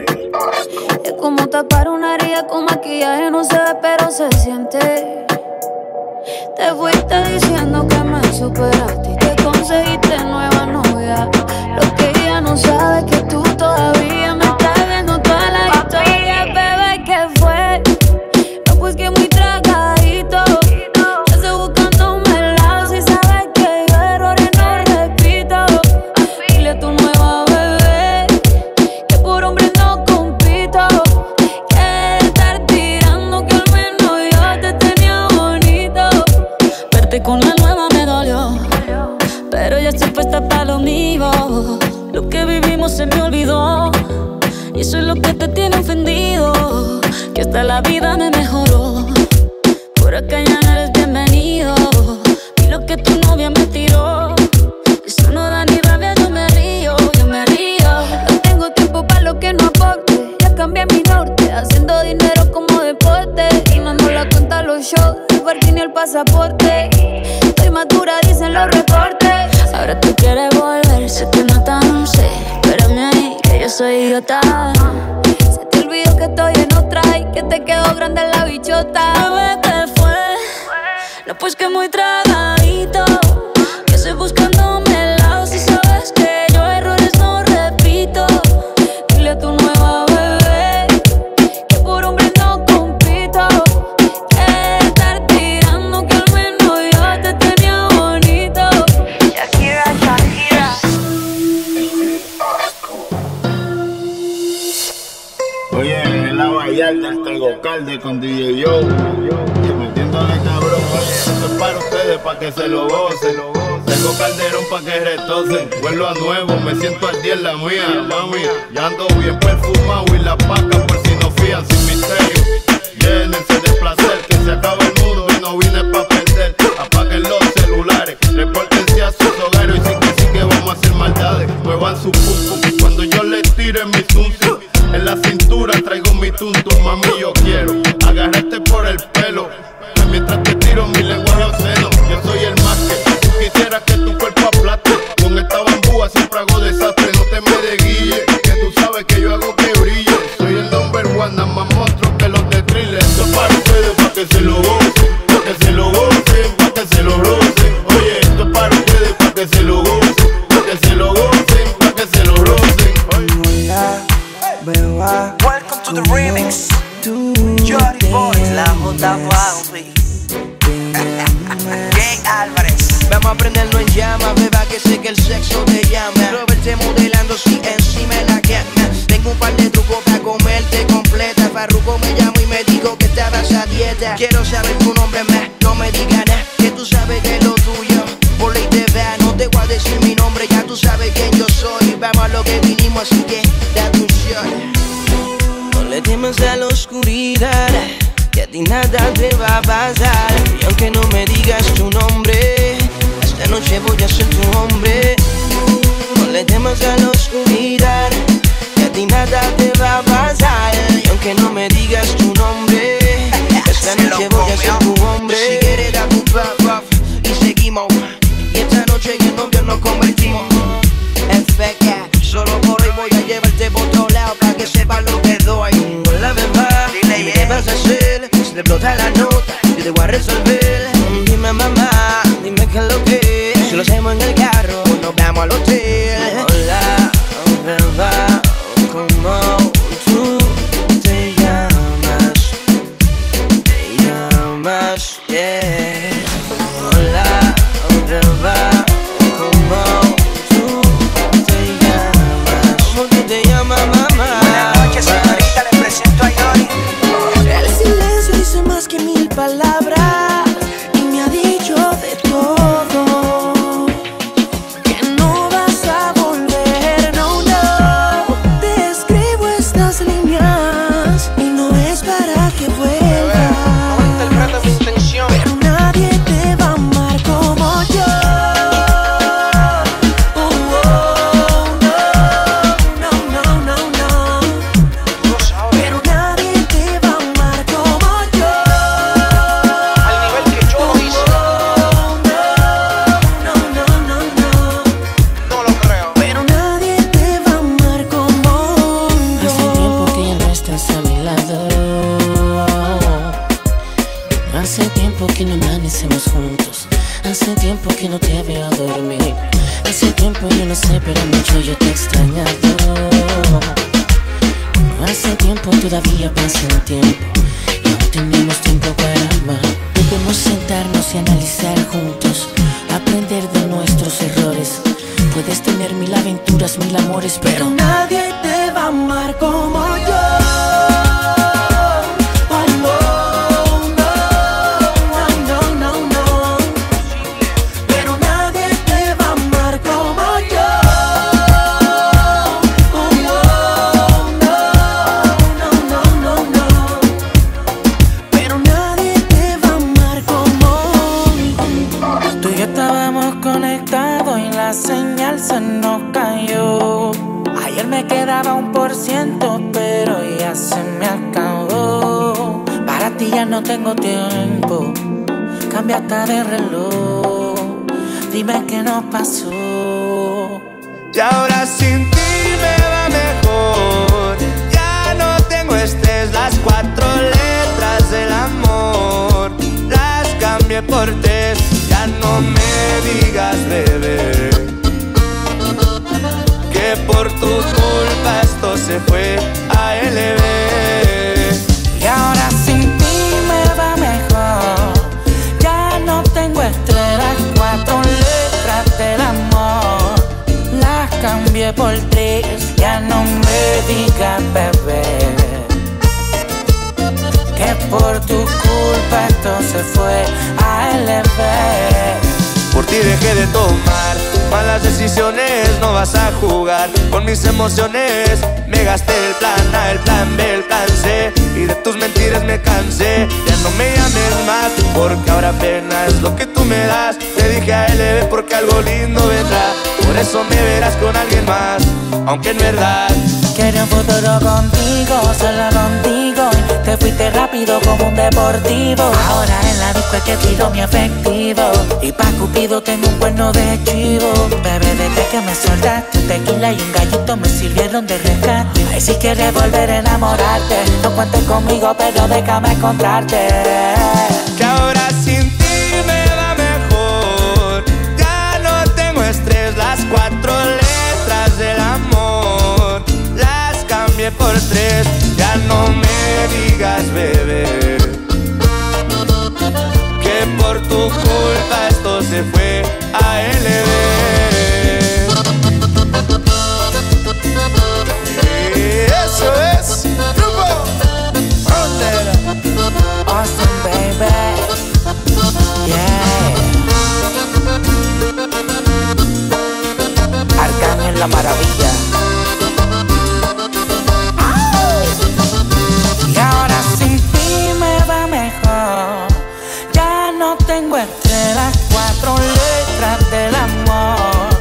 Es como tapar una herida con maquillaje, no se ve pero se siente. Te fuiste diciendo que me superaste y que conseguiste nueva novia. Lo que ella no sabe es que tú todavía me estás viendo toda la historia. Bebé, ¿qué fue? No, pues que muy tragadito. Yo estoy buscándome el lado si sabes que yo errores no repito. Dile a tu nueva bebé que por hombre no compito. Que estar tirando que al menos yo te tenía bonito. Verte con la nueva me dolió, pero ya estoy puesta para lo mío. Lo que vivimos se me olvidó y eso es lo que te tiene ofendido. Que hasta la vida me mejoró. Por acá ya no eres bienvenido. Y lo que tu novia me tiró, eso no da ni rabia, yo me río, yo me río. No tengo tiempo para lo que no aporte. Ya cambié mi norte, haciendo dinero como deporte. Y no nos la cuenta los shows, el parking y el pasaporte. Estoy madura, dicen los reportes. Ahora tú quieres volver, sé que no tan sé. Espérame ahí, que yo soy idiota. Se te olvidó que estoy en otra y que te quedó grande la bichota. Bebé, ¿qué fue? No, pues que muy tragadito. Que estoy buscándome el lado si sabes que yo errores no repito. Dile a tu nueva bebé que por hombre no compito. Que estar tirando que al menos yo te tenía bonito. Shakira, Shakira. Oye, en la Vallarta está el Gocalde con D J Yo. Y metiéndole cabrón, oye, esto es para ustedes, para que se lo gocen. Tengo calderón pa' que retocen. Vuelvo a nuevo, me siento al día en la mía, mami. Ya ando bien perfumado y la paca por si no fían sin misterio. Llénense de placer, que se acaba el mundo y no vine pa' perder. Apaguen los celulares, repórtense a sus hogares. Y sí que sí que vamos a hacer maldades. Muevan su pum pum cuando yo les tire mi zum zum. En la cintura traigo mi tuntum, mami, yo quiero agarrarte por el pelo mientras te tiro mi lengua a los senos. Yo soy el más que tú quisieras que tu cuerpo aplaste. Con esta bambúa siempre hago desastre. No te me desguille, que tú sabes que yo hago que brille. Soy el number one, nada más monstruo que los de thriller. Esto es para ustedes, pa' que se lo gocen, pa' que se lo gocen, pa' que se lo rocen. Oye, esto es para ustedes, pa' que se lo gocen, pa' que se lo gocen, pa' que se lo rocen. Welcome to the remix. Jordy Boys, la J Bobby. Gay Álvarez. Vamos a prenderlo en llama, beba, que sé que el sexo te llama. Roberte modelando si encima de la cama. Tengo un par de trucos para comerte completa. Farruko me llamó y me dijo que estabas a dieta. Quiero saber tu nombre más, no me digas nada, que tú sabes que es lo tuyo. Por ley te vea, no te voy a decir mi nombre, ya tú sabes quién yo soy. Vamos a lo que vinimos, así que date un shot. No le temas a la oscuridad, que a ti nada te va a pasar. Y aunque no me digas tu nombre, esta noche voy a ser tu hombre. No le temas a la oscuridad, que a ti nada te va a pasar. Y aunque no me digas tu nombre, esta noche voy a ser tu hombre. Si quieres dar tu puff puff y seguimos. Y esta noche en el novio nos convertimos. F K, solo por el voy a llevarte por otro lado para que sepas lo que doy. Hola, mamá, dile qué vas a hacer. Si te explota la nota, yo te voy a resolver. Dime, mamá, dime qué es lo que es. Si lo hacemos en el carro, o nos vamos al hotel. Hola, mamá, ¿cómo tú te llamas? Te llamas, yeah. Hola, mamá, ¿cómo tú te llamas? ¿Cómo tú te llamas, mamá? Buenas noches, señorita, le presento a Yori. El silencio dice más que mil palabras y me ha dicho de todo. Que no vas a volver, no, no. Te escribo estas líneas y no es para que vuelvas. No interpreta mi intención. Pero nadie te va a amar como yo. Oh, oh, no, no, no, no, no. Pero nadie te va a amar como yo. Al nivel que yo lo hice. No, no, no, no. No lo creo. Pero nadie te va a amar como yo. Hace tiempo que ya no estás a mi lado. Hace tiempo que no amanecemos juntos. Hace tiempo que no te veo dormir. Hace tiempo yo no sé, pero mucho yo te he extrañado. Hace tiempo todavía pasa el tiempo y aún tenemos tiempo para amar. Debemos sentarnos y analizar juntos, aprender de nuestros errores. Puedes tener mil aventuras, mil amores, Pero pero nadie te va a amar como yo. Oh, no, no, no, no, no. Pero nadie te va a amar como yo. Oh, no, no, no, no, no. Pero nadie te va a amar como tú y yo estábamos conectados y la señal se nos cayó. Ayer me quedaba un por ciento, pero ya se me acabó. Para ti ya no tengo tiempo, cambia hasta de reloj. Dime qué nos pasó. Y ahora sin ti me va mejor. Ya no tengo estrés, las cuatro letras del amor las cambié por tres. Ya no me digas, bebé, que por tu culpa esto se fue a L B. Y ahora sin ti me va mejor. Ya no tengo estrellas, cuatro letras del amor las cambié por tres. Ya no me digas, bebé, que por tu culpa esto se fue a L B. Por ti dejé de tomar malas decisiones, no vas a jugar con mis emociones. Me gasté el plan A, el plan B, el plan C, y de tus mentiras me cansé. Ya no me llames más, porque ahora pena es lo que tú me das. Te dije a L B porque algo lindo vendrá, por eso me verás con alguien más, aunque en verdad Quería un futuro contigo, solo contigo. Te fuiste rápido como un deportivo. Ahora en la disco es que tiro mi efectivo, y pa' Cupido tengo un cuerno de chivo. Bebé, desde que me soltaste, tequila y un gallito me sirvieron de rescate. Ay, si quieres volver a enamorarte, no cuentes conmigo, pero déjame encontrarte. Que ahora sin ti me va mejor. Ya no tengo estrés, las cuatro letras del amor las cambié por tres. Ya no me digas, bebé, que por tu culpa esto se fue a L B. Y eso es Grupo Frontera. Awesome, baby. Yeah. Arcángel la maravilla. Y ahora sin ti me va mejor. Ya no tengo estrellas, cuatro letras del amor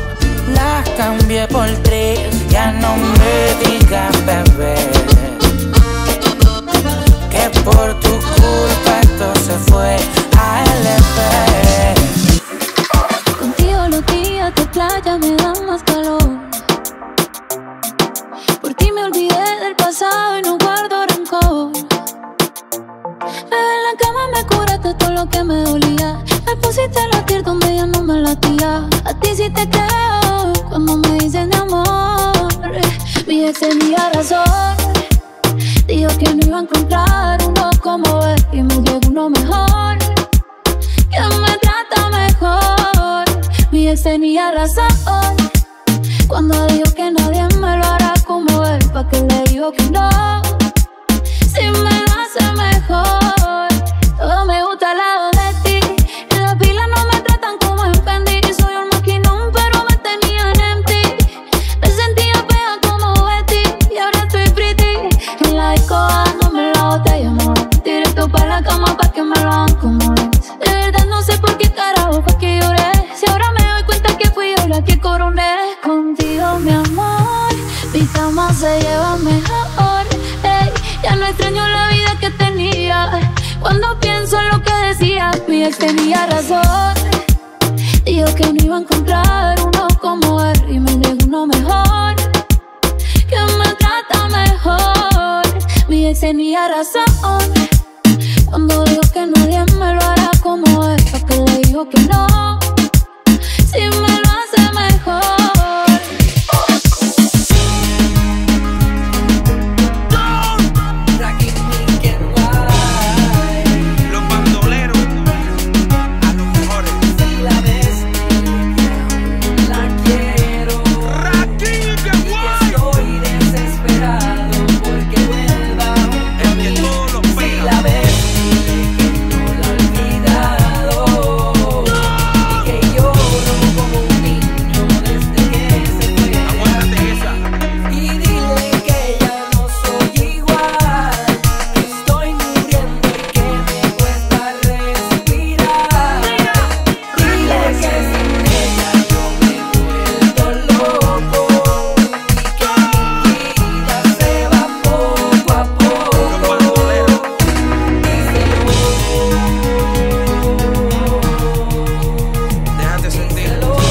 pasado y no guardo rencor. Bebé, en la cama me curaste todo lo que me dolía. Me pusiste a latir donde ya no me latía. A ti sí te creo cuando me dices mi amor. Mi ex tenía razón. Dijo que no iba a encontrar uno como él y me llegó uno mejor, que me trata mejor. Mi ex tenía razón cuando dijo que nadie me lo hará como él. Pa' que le digo que no, si me lo hace mejor. Todo me gusta al lado de ti. En la pila no me tratan como en Fendi. Soy un maquinón pero me tenían empty. Me sentía fea como Betty y ahora estoy pretty. En la disco dándome la botella, amor. Directo pa' la cama pa' que me lo hagan como es. De verdad no sé por qué carajo fue que lloré. Si ahora me doy cuenta que fui yo la que coroné. Contigo, mi amor, mi cama se lleva mejor. Ey, ya no extraño la vida que tenía. Cuando pienso en lo que decía, mi ex tenía razón. Dijo que no iba a encontrar uno como él y me llegó uno mejor, que me trata mejor. Mi ex tenía razón cuando dijo que nadie me lo hará como él. Pa' que le digo que no, si me lo hace mejor. Los bandoleros, a los mejores. Si la ves, la quiero. Raquín, qué guay. Estoy desesperado porque vuelva. Es que todo lo Si pega. la ves, que no la he olvidado. Y que lloro como un niño desde que se fue. Aguántate esa. Y dile que ya no soy igual, que estoy muriendo y que me cuesta respirar. Dile que sin ella yo me he vuelto loco y que mi vida se va poco a poco. Déjate sentir.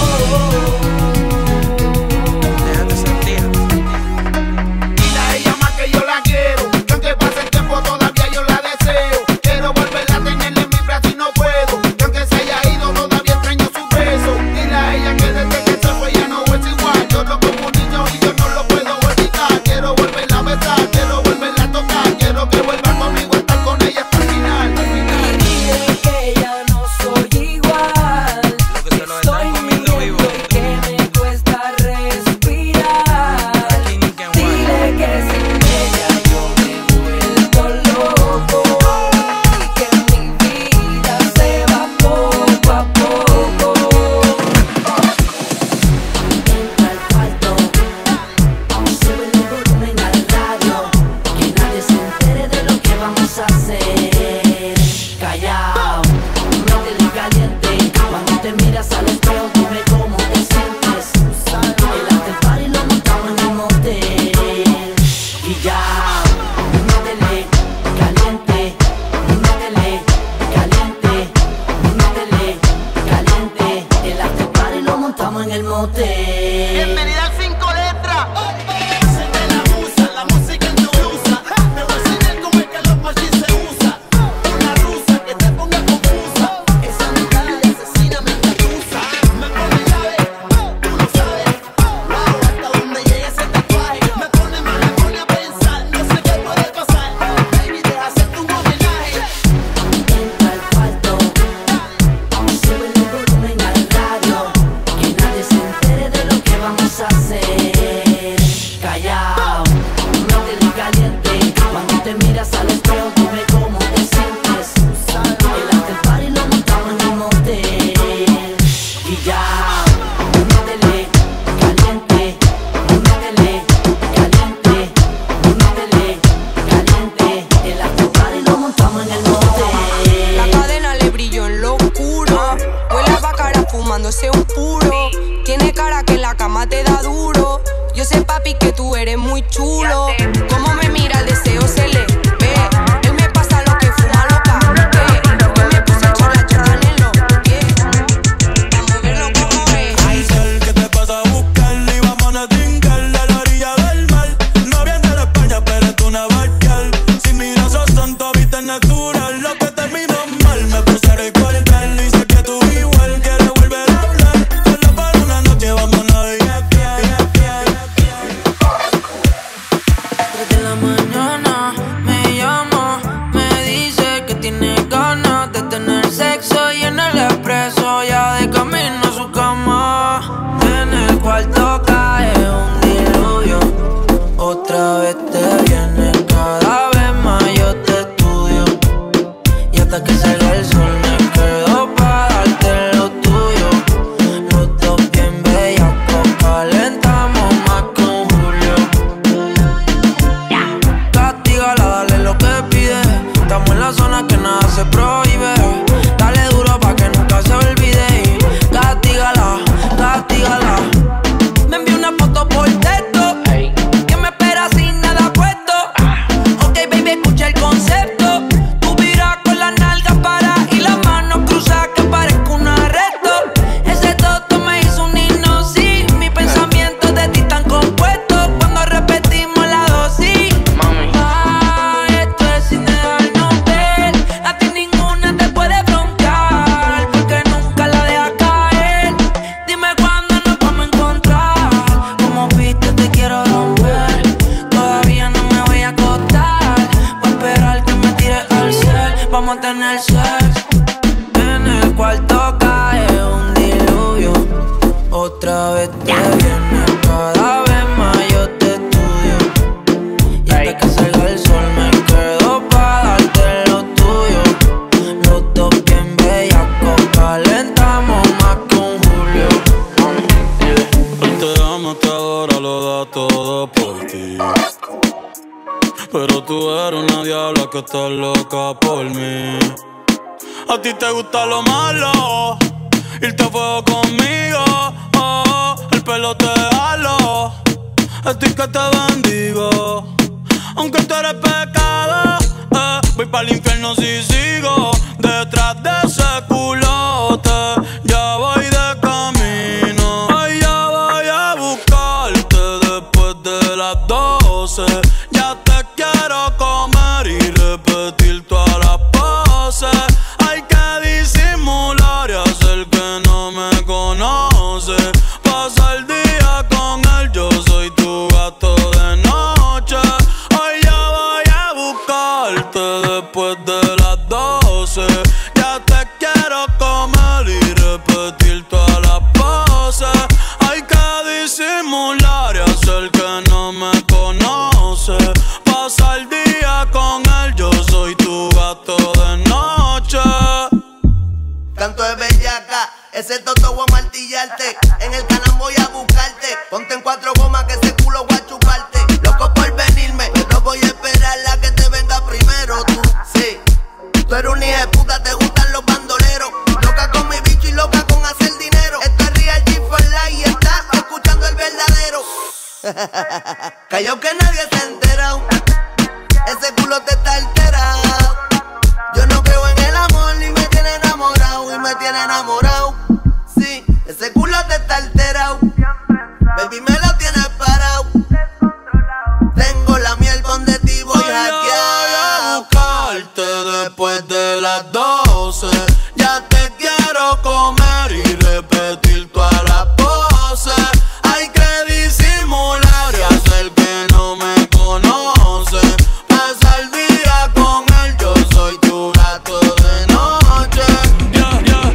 Déjate sentir. Dile a ella más que yo la quiero, que aunque pase el tiempo todavía yo la deseo. Quiero volverla a tenerla en mi brazo y no puedo, que aunque se haya ido todavía extraño su beso. Dile a ella que desde que se fue ya no es igual. Lloro como un niño y yo no lo puedo evitar. Quiero volverla a besar, quiero volverla a tocar. Quiero que vuelva conmigo a estar con ella hasta el final. Al final. Y dile que ya no soy igual, Lo que se lo estoy están comiendo vivo. muriendo y que me cuesta respirar. Raquín, qué guay. Dile que sin ella yo me he vuelto loco y que mi vida se va poco a poco. Entra al cuarto, sube el volumen al radio, que nadie se entere de lo que vamos a hacer. Callao, métele caliente, cuando te miras al espejo dime cómo te sientes. El after party lo montamos en el motel. Y ya, métele caliente, métele caliente, métele caliente. El after party lo montamos en el motel. Bienvenida al cinco letras. Se me la usa, la música en tu blusa. Te voy a enseñar cómo es que los machis se usa. Una rusa que te ponga confusa. Esa mental asesina me acusa. Me pone llave, tú lo sabes. Wow, hasta donde llegue ese tatuaje. Me pone mal, me pone a pensar. No sé qué puede pasar. Baby, deja hacerte un homenaje. Entra al cuarto, sube el volumen al radio, que nadie se entere de lo que vamos a hacer. Callao, métele caliente, cuando te miras al espejo dime cómo te sientes. El after party lo montamos en el motel. Y ya, métele caliente, métele caliente, métele caliente. El after party lo montamos en el motel. La cadena le brilló en lo oscuro. Huele a bacara fumándose un puro. Tiene cara que en la cama te da duro. Yo sé, papi, que tú eres muy chulo. Como me mira el deseo se le ve. Él me pasa lo que fuma loca. Yo me puse el chola Jordan en los pies. Vamos a verlo como es. Ay, sol, ¿qué te pasa a buscarle? Y vámonos a trincarle a la orilla del mar. No viene de España, pero en el sex. En el cuarto cae un diluvio. Otra vez te vienes, cada vez más yo te estudio. Y hasta que salga el sol me quedo pa' darte lo tuyo. Los dos bien bellacos, calentamos más con Julio. Él te ama, te adora, lo da todo por ti. Pero tú eres una diabla que está loca por mí. A ti te gusta lo malo, irte a fuego conmigo. Oh, el pelo te jalo, a ti que te bendigo. Aunque tú eres pecado, eh, voy pa'l infierno si sigo detrás de ese culote. Ya voy de camino, ay, ya voy a buscarte después de las doce. Ya te quiero comer y repetir todas las poses. Hay que disimular y hacer que no me conoce. Pasa el día con él, yo soy tu gato de noche. Hoy ya voy a buscarte después de las doce. Ya te quiero comer y repetir todas las poses. Hay que disimular y hacer que no me conoce. Pasa el día con él, yo soy tu gato de noche. Canto de bellaca, ese toto voy a martillarte. En el canal voy a buscarte. Ponte en cuatro gomas que ese culo voy a chuparte. Loco por venirme, no voy a esperar a que te venga primero tú. Sí, tú eres una hija de puta, te gustan los bandoleros. Loca con mi bicho y loca con hacer dinero. Esto es Real G for Life y estás escuchando el verdadero. Callao que nadie se ha enterado. Ese culo te está alterado. Yo no creo en el amor ni me tiene enamorado. Y me tiene enamorado. Sí, ese culo te está alterado. Baby me lo tienes parado. Tengo la miel donde ti voy a hackear. Buscarte después de las doce. Ya te quiero comer y repetir todas las poses. Hay que disimular y hacer que no me conoce. Pasa el día con él, yo soy tu gato de noche. Yeah, yeah.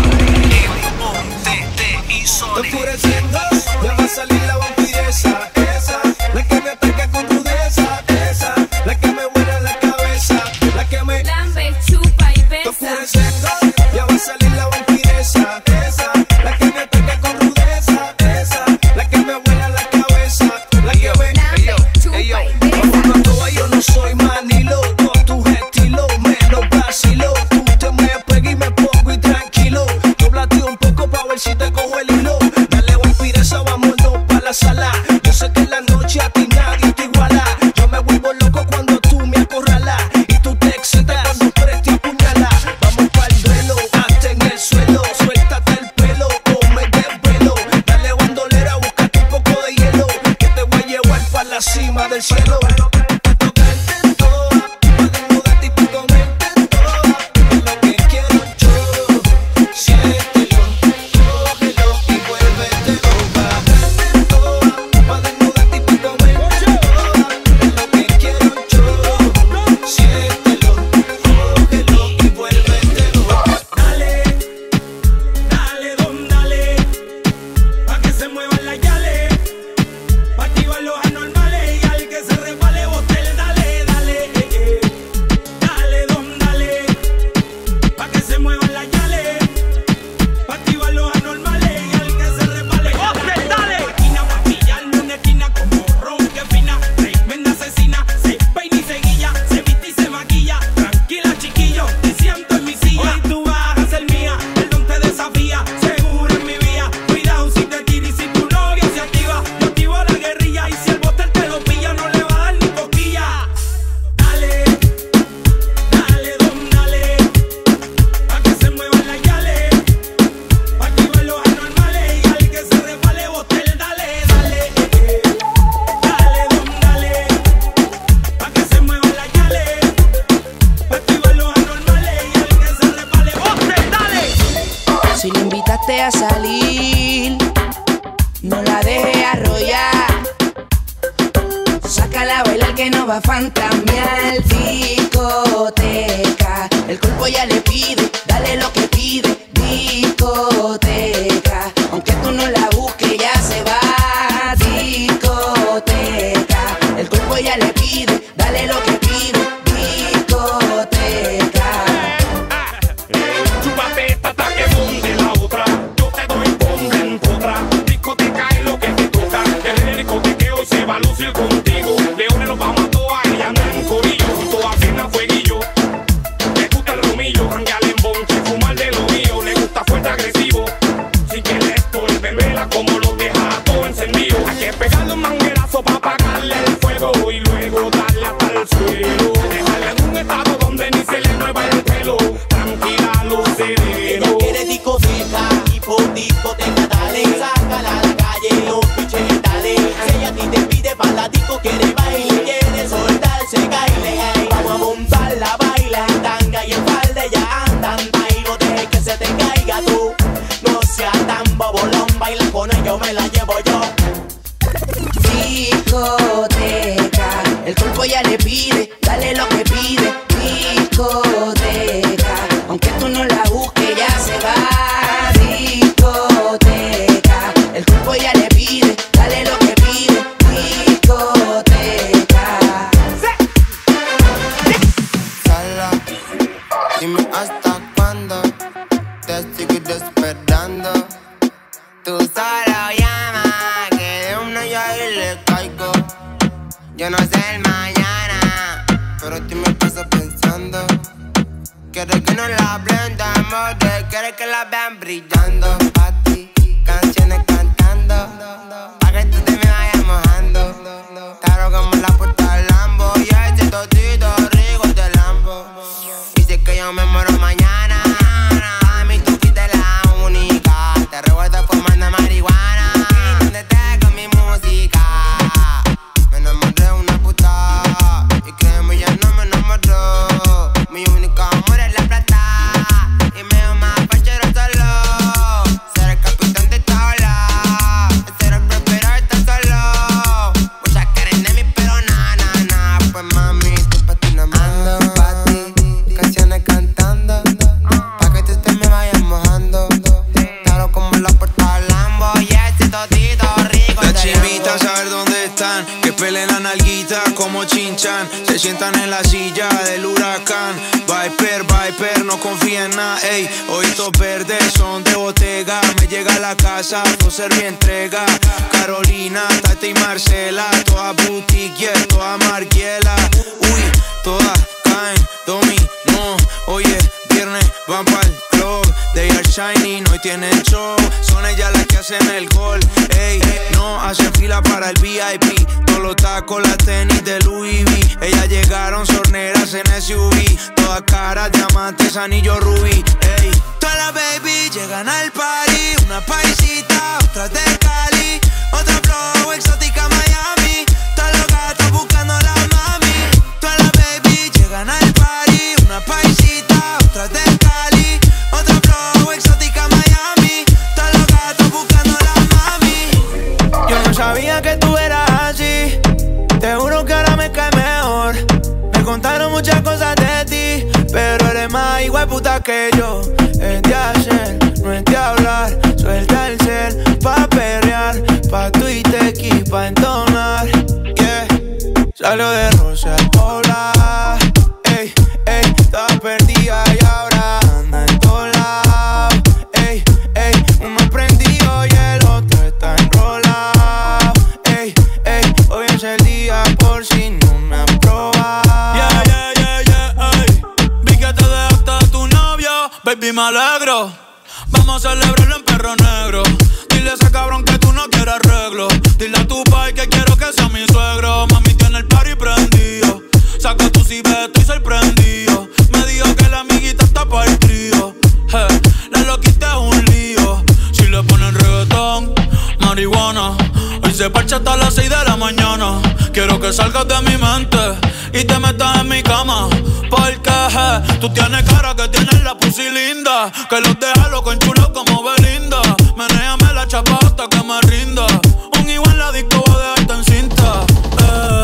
Enfureciendo, ya va a salir la vampiresa. Esa, la que me ataca con rudeza. Esa, la que me vuela la cabeza. La que me lambe, chupa y besa. Enfureciendo, ya va a salir la vampiresa. Esa, la que me ataca con rudeza. Esa, la que me vuela la cabeza. La que me lambe, chupa y besa. cuando yo no soy manilo, con tus estilos menos vacilo. Tú te me pegas y me pongo y tranquilo. Doblate un poco pa' ver si te cojo el hilo. Dale vampiresa, vámonos pa' la sala. Yo sé que en la noche a ti nadie te iguala. Yo me vuelvo loco cuando tú me acorralas. Y tú te excitas cuando preste apuñala. Vamos pa'l duelo, hasta en el suelo. Suéltate el pelo, come de pelo. Dale bandolera, búscate un poco de hielo. Que te voy a llevar pa' la cima del cielo. Pa' activar los anormales y al que se resbale Sácala a bailar que no va a fantamear. Discoteca, el cuerpo ya le pide, dale lo que pide. Discoteca, aunque tú no la busques ya se va. Discoteca, el cuerpo ya le pide, dale lo que pide. Discoteca. Chúpate esta hasta que funde la otra. Yo te doy ponde en otra. Discoteca es lo que te toca. El discotequeo se va a lucir contigo. Leones los vamos a todas y andan en corillo. Todas finas fueguillo. Le gusta el romillo, janguear en bonche, fumar de lo mío. Le gusta fuerte agresivo. Sin que le estoy bebela como lo deja todo encendido. Hay que pegarle un manguerazo pa' apagarle el fuego y luego darle hasta el suelo. Dejarle en un estado donde ni se le mueva el pelo. Tranquila los cerebros. Ella quiere discoteca, tipo discoteca, dale. Sácala a la calle, los piches, dale. Si ella a ti te pide pa' la disco, quiere baile, quiere soltarse, caile. Hey, vamos a montarla, baila en tanga y en falda. Ya andan, y no dejes que se te caiga tú. No seas tan bobolón, baila con ella o me la llevo yo. Discoteca, el cuerpo ya le pide, dale lo que pide. Discoteca, aunque tú no la busques ya se va. Discoteca, el cuerpo ya le pide, dale lo que pide. Discoteca. Sola, dime hasta cuándo te sigo esperando. Tú solo llama, que de una yo ahí le caigo. Yo no sé el mañana, pero tú me estás pensando. Quiero que no la blendamos, quiero que la vean brillando. Pa' ti, canciones cantando, pa' que tú te me vayas mojando. Claro como la puerta del Lambo, y ese totito rico de Lambo. Y si es que yo me muero mañana, a mí tú fuiste la única. Te recuerdo fumando marihuana, donde te con mi música. Me enamoré de una puta, y créeme ya no me enamoró. Mi único amor es la plata, y me dio más fachero solo. Ser el capitán de esta ola, ser el preferido está solo. Muchas quieren de mí pero na, na, na. Pues mami, estoy pa' ti nada más. Ando pa' ti, canciones cantando, pa' que tú te me vayas mojando. Claro como la puerta del Lambo, y ese totito rico. Las chimitas saber dónde están, que peleen la nalguita como chinchan. Se sientan en la silla del huracán. Viper, Viper, no confía en nada, ey. Ojitos verdes son de Bottega. Me llega a la casa, José mi entrega. Carolina, Tati y Marcela, toda boutique, yeah, toda marguela. Uy, todas caen, dominó. Oye, viernes van pa'l club. They are shining, hoy tienen show. Son ellas las que hacen el gol, ey. No hacen fila para el V I P. Todos los tacos, las tenis de Louis V. Ellas llegaron sorneras en S U V. Todas caras, diamantes, anillos rubí, ey. Todas las baby llegan al party. Una paisita, otra de Cali. Otra flow, exótica Miami. Todas los gatos buscando la mami. Todas las baby llegan al party. Una paisita, otra de Cali. Otra flow, exótica Miami. Todos los gatos buscando la mami. Yo no sabía que tú eras así. Te juro que ahora me cae mejor. Me contaron muchas cosas de ti, pero eres más igual puta que yo. Es de hacer, no es de hablar. Suelta el cel pa' perrear, pa' Twitter y pa' entonar. Yeah, salió de Rosa al Polar. Ey, ey, estaba perdida y ahora anda en todos lados. Ey, ey, uno prendido y el otro está enrolado. Ey, ey, hoy es el día por si no me han probado. Yeah, yeah, yeah, yeah, ey. Vi que te dejaste de tu novio, baby, me alegro. Vamos a celebrarlo en perro negro. Dile a ese cabrón que tú no quieres arreglo. Dile a tu pai que quiero que sea mi suegro. Mami tiene el party prendido. Saca tu cibeta, estoy sorprendido. Me dijo que la amiguita está para el trío. Hey, la loquita es un lío. Si le ponen reggaetón, marihuana, hoy se parcha hasta las seis de la mañana. Quiero que salgas de mi mente y te metas en mi cama. Porque hey, tú tienes cara que tienes la pussy linda, que los deja loco enchulo como Belinda. Menéame la chapa hasta que me rinda. Un igual en la disco va a dejarte en cinta. Eh,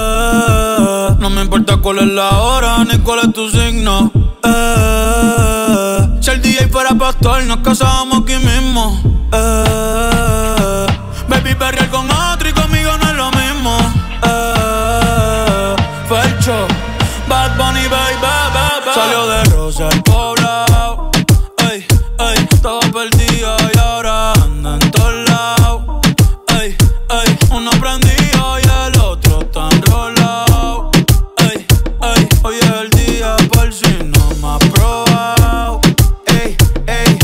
Eh, no me importa cuál es la hora ni cuál es tu signo. Eh, si el D J fuera pastor, nos casábamos aquí mismo. Eh, baby, perrear con otro y conmigo no es lo mismo. Eh, Fercho, Bad Bunny, baby, baby. Salió de Rosa el poblado. Ey, ey, estaba perdido y ahora anda en todos lados. Ey, ey, uno prendido y el otro está enrolado. Ey, ey, hoy es el día por si no me has probado. Ey, ey.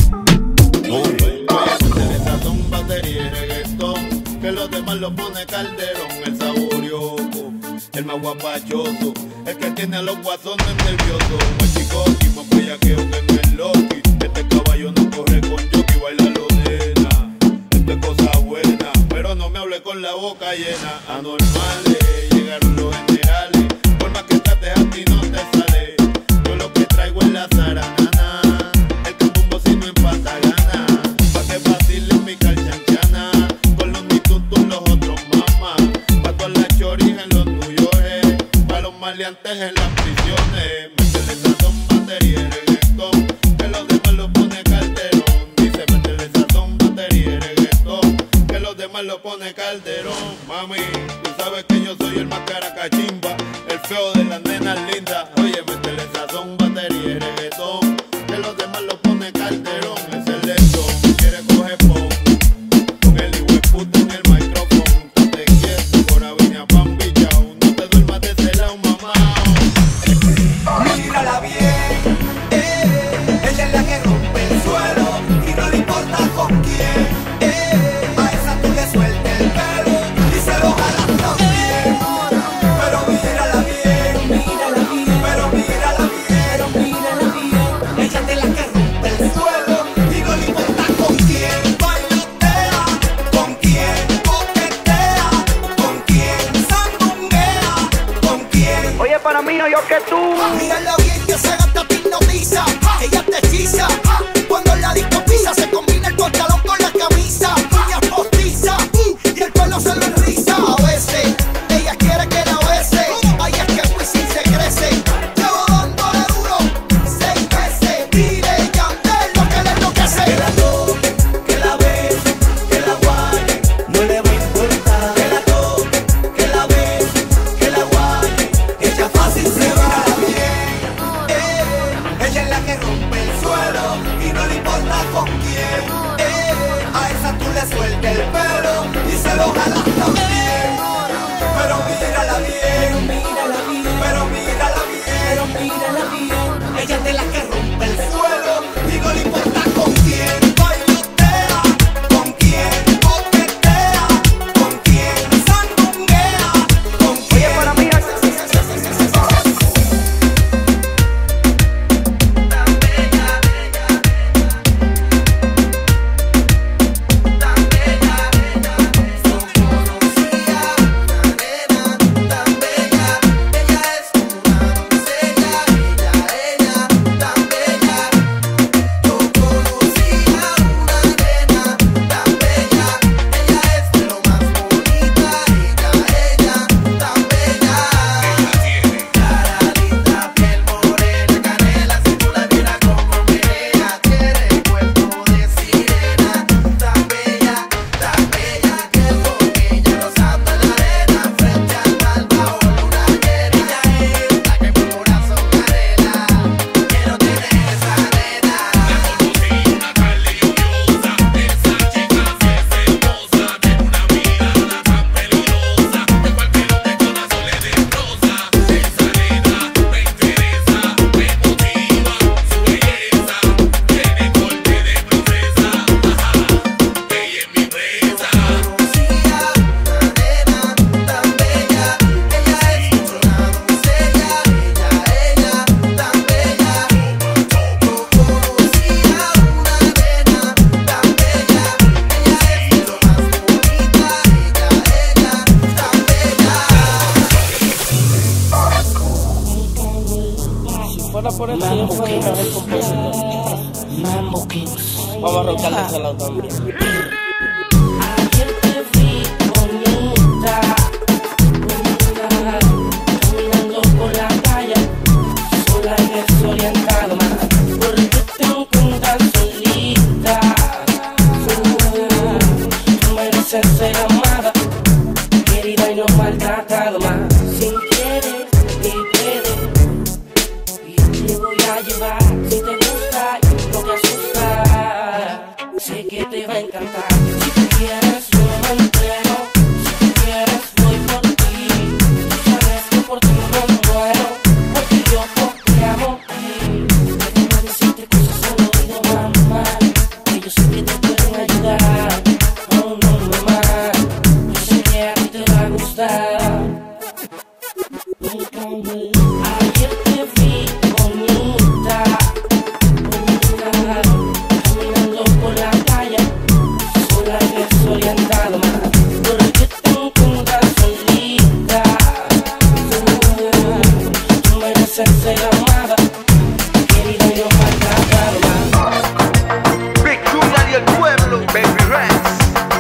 Son batería y reggaetón, que los demás lo pone Calderón. El saborioco, el más guapachoso, el que tiene a los guasones nerviosos. Más chicoqui, más bellaqueo que en el Loki. Este caballo no corre con jockey, baila lo nena. Esto es cosa buena, pero no me hable con la boca llena. Anormales, llegaron los generales, por más que trates a ti no te sale. Yo lo que traigo es la zaranana, el campumbo si no empata gana. Pa' que vacile mi calchanchana, con los mitutos los otros mamás. Pa' todas las choris en los New York, pa' los maleantes en las prisiones. Métele sazón, batería y reggaetón, que los demás lo pone Calderón. Dice métele sazón, batería y reggaetón, que los demás lo pone Calderón. Mami, tú sabes que yo soy el más caracachimba, el feo de las nenas lindas. Oye, métele sazón, batería y reggaetón, que los demás lo pone Calderón. Es el lento, quiere coger pon, con el hijo de puta en el micrófono. Te quiero, por avenida Pan Bichao, no te duermas de ese lado, mamá. Mírala bien, eh, ella es la que rompe el suelo y no le importa con quién, eh, a esa tú le sueltas el pelo y se lo jalas también. Pero mírala bien, mírala bien, pero mírala bien, pero mírala bien. Ella es de la que rompe el suelo y no le importa con quién bailotea, con quién coquetea, con quién sandunguea, con quién. Oye, para mí no yo que tú. Mírala bien que se gasta te hipnotiza, ella te hechiza. Cuando la disco pisa se combina el pantalón con la camisa, uñas postizas y el pelo se lo enriza. A veces ella quiere que la bese, ahí es que Wisin se crece. Llevo dándole duro seis veces, dile Yandel lo que le enloquece. Que la toque, que la bese, que la guaye, no le va a importar. Que la toque, que la bese, que la guaye, ella fácil se va. Ella es la que rompe el suelo y no le importa con quién, eh, a esa tú le sueltas el pelo y se lo jalas también. Pero mírala bien, mírala bien, pero mírala bien, pero mírala bien. Ella es de la que rompe el suelo y no le importa con quién bailotea, con quién coquetea, con quién sandunguea, con quién. Oye, para mí Mambo Kings. Vamos a rotarle ese lado también. Ayer te vi bonita, bonita. Ayer te vi bonita, bonita, caminando por la calle, sola y desorientada, porque te encuentras solita. Tú, tú mereces ser amada, querida y no maltratada. Big Junior y el pueblo, Baby Rex,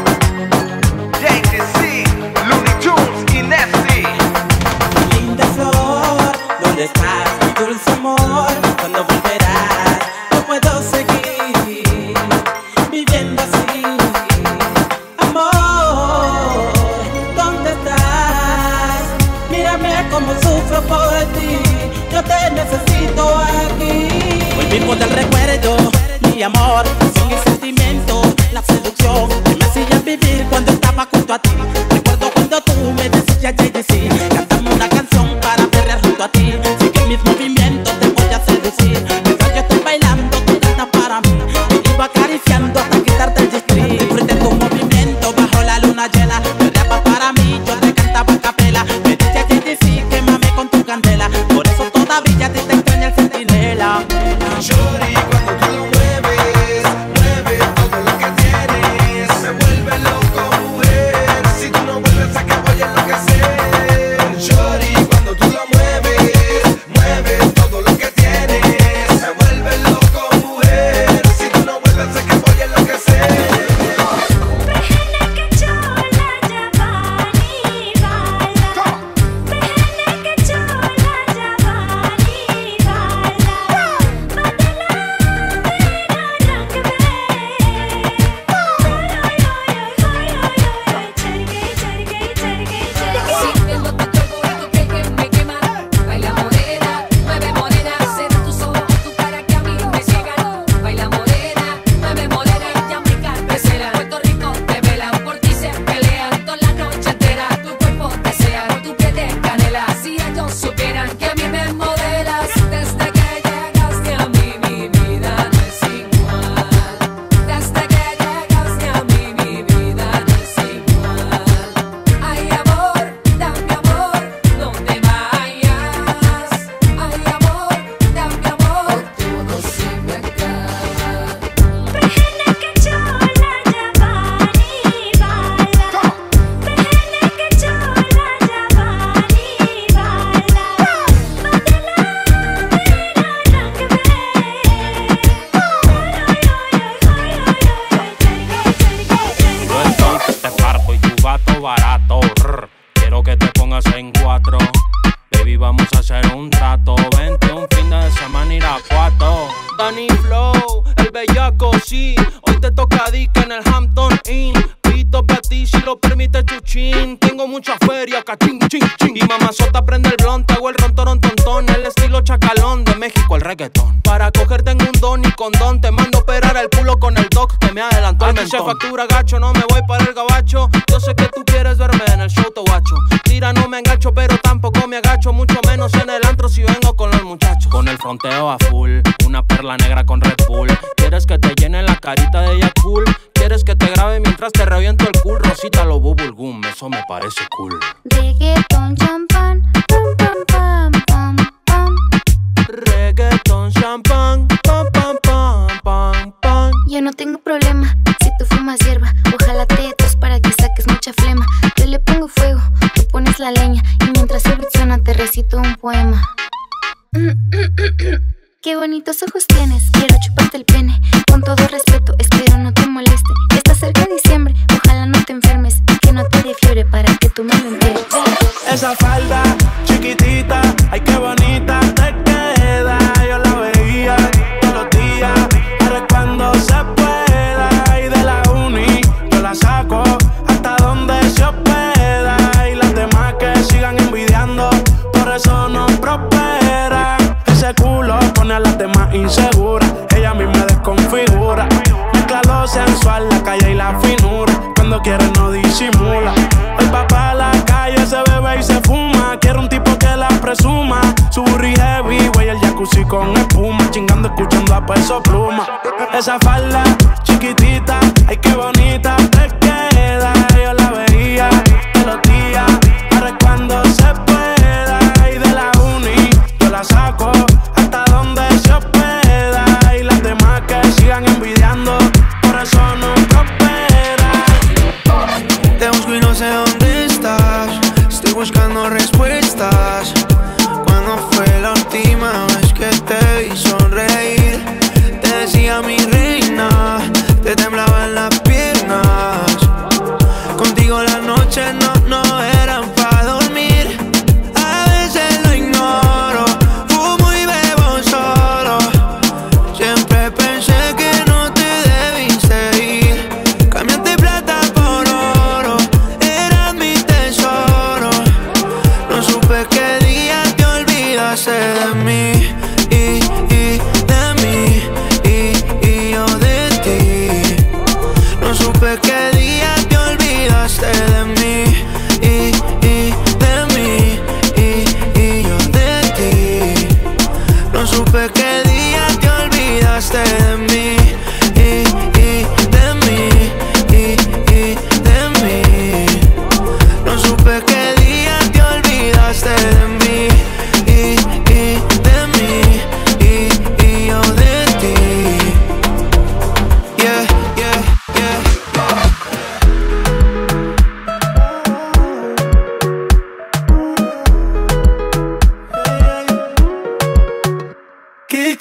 J T C, Looney Tunes y Nessie. Linda flor, ¿dónde estás? Mi dulce amor, ¿cuándo volverás? No puedo seguir viviendo así. Amor, ¿dónde estás? Mírame como sufro por ti, yo te necesito aquí. Volvimos del recuerdo, mi amor, sin el sentimiento, la seducción que me hacía vivir cuando estaba junto a ti. Recuerdo cuando tú me decías, J D C, cantame una canción para perrear junto a ti. Sigue mis movimientos, te voy a seducir. Mientras yo estoy bailando, tú cantas para mí. Te iba acariciando hasta quitarte el G-string. Disfruté tu movimiento bajo la luna llena. Perreabas para mí, yo te cantaba a capela. Me decías, J D C, quémame con tu candela. Por eso todavía a ti te extraña el centinela. Shorty, cuando tú lo mueves, mueves todo lo que tienes. Me vuelve loco, mujer. Si tú no vuelves, ¿a qué voy a enloquecer? Shorty, cuando tú lo mueves, mueves todo lo que tienes. Me vuelve loco, mujer. Si tú no vuelves, ¿a qué voy a enloquecer? Sintiendo tu cuerpo y tu piel que me quema. Baila morena, mueve morena. Cierra tus ojos, tu cara que a mí me ciega. Baila morena, mueve morena. Ya me carpecera. Puerto Rico te velan, por ti se pelean toda la noche entera. Tu cuerpo desea, tu piel de canela. Si ellos supieran que a mí me modelas. Desde que llegaste a mí, mi vida no es igual. Desde que llegaste a mí, mi vida no es igual. Ay, amor, dame amor, no te vayas. Ay, amor, dame amor, todo se me acaba. Pehene que chola Javani baila. Pehene que chola Javani Entonces te parto y tu gato barato. Rrr. Quiero que te pongas en cuatro. Baby, vamos a hacer un trato. Vente un fin de semana ir a cuatro. Danny Flow, el bellaco, sí. Hoy te toca dica en el Hampton Inn. Pito pa' ti si lo permite Chuchín. Tengo mucha feria, cachín, ching, ching. Y mamazota prende el blonde o el rontorón tontón. El estilo chacalón de México, el reggaetón. Para cogerte en un don y condón. Te mando a operar el culo con el doc que me adelantó el mentón. Se factura gacho, no me voy para el gabacho. Yo sé que tú quieres verme en el show, te guacho. Tira, no me engancho, pero tampoco me agacho. Mucho menos en el antro si vengo con los muchachos. Con el fronteo a full, una perla negra con Red Bull. ¿Quieres que te llene la carita de ella cool? ¿Quieres que te grabe mientras te reviento el cool? Rosita lo bubble gum, eso me parece cool. Reggaeton, champán, pam, pam, pam, pam, pam. Reggaeton, champán, pam, pam, pam, pam, pam. Yo no tengo problema si tú fumas hierba. Ojalá te tos para que saques mucha flema. Yo le pongo fuego, tú pones la leña. Y mientras el beat suena te recito un poema. Qué bonitos ojos tienes, quiero chuparte el pene. Con todo respeto, espero no te moleste. Está cerca diciembre, ojalá no te enfermes. Y que no te dé fiebre para que tú me lo enteres. Esa falda chiquitita, ay qué bonita te queda. Yo la veía todos los días, ahora es cuando se pueda. Y de la uni yo la saco hasta donde se hospeda. Y las demás que sigan envidiando, por eso no prospera. Ese culo pone a las demás inseguras, ella a mí me desconfigura. Mezcla lo sensual, la calle y la finura. Cuando quiere no disimula. El papá a la calle se bebe y se fuma. Quiero un tipo que la presuma. Su burri heavy, güey, el jacuzzi con espuma. Chingando, escuchando a Peso Pluma. Esa falda chiquitita, ay qué bonita te queda. Yo la veía todos los días, ahora es cuando se pueda. Y de la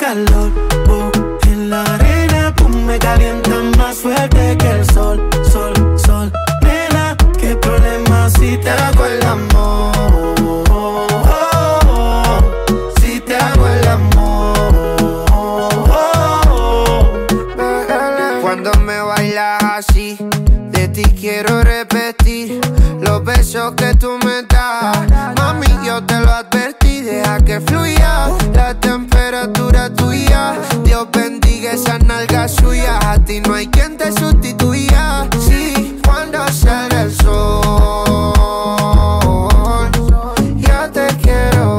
calor, oh, en la arena tú me calientas más fuerte que el sol, sol, sol. Nena, qué problema si te hago el amor, oh, oh, oh, si te hago el amor, oh, oh. Cuando me bailas así, de ti quiero repetir los besos que tú me das. Mami, yo te lo advertí, deja que fluya la temperatura tuya. Dios bendiga esa nalga suya, a ti no hay quien te sustituya. Sí, cuando sale el sol, ya te quiero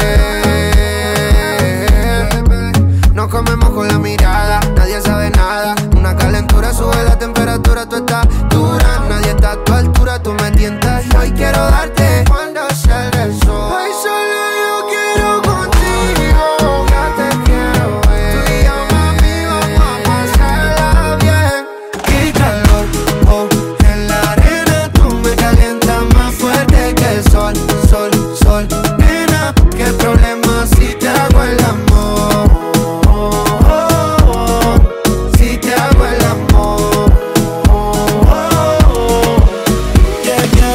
ver. Nos comemos con la mirada, nadie sabe nada. Una calentura sube la temperatura, tú estás dura. Nadie está a tu altura, tú me tientas y hoy quiero darte cuando sale el sol. Hoy solo yo quiero contigo, ya te quiero ver. Tú y yo, mami, vamos a pasarla bien. Qué calor, oh, en la arena tú me calientas más fuerte que el sol, sol, sol. Nena, qué problema si te hago el amor, oh, oh, oh, si te hago el amor, oh, oh, oh. Yeah, yeah.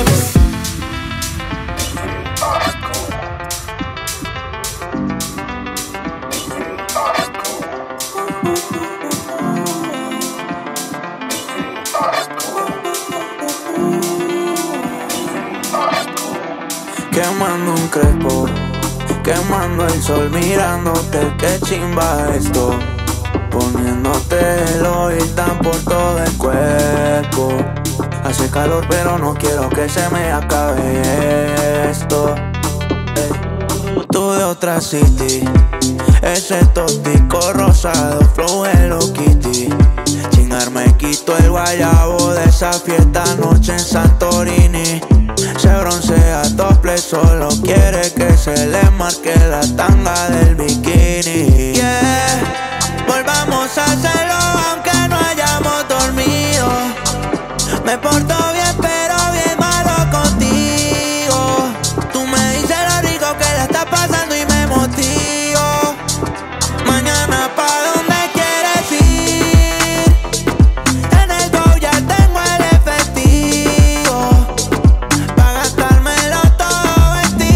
Quemando un crepo, quemando el sol, mirándote, qué chimba esto. Poniéndote el oil tan por todo el cuerpo. Hace calor pero no quiero que se me acabe esto. Ey. Tú de otra city, ese tóxico rosado, flow Hello Kitty. Chingar me quito el guayabo de esa fiesta anoche en Santorini. Se broncea tople, solo quiere que se le marque la tanga del bikini. Yeah, volvamos a hacerlo aunque no hayamos dormido. Me porto bien pero bien malo contigo. Tú me dices lo rico que la estás pasando y me motivo. Mañana pa' donde quieres ir. En el go ya tengo el efectivo pa' gastármelo todo en ti.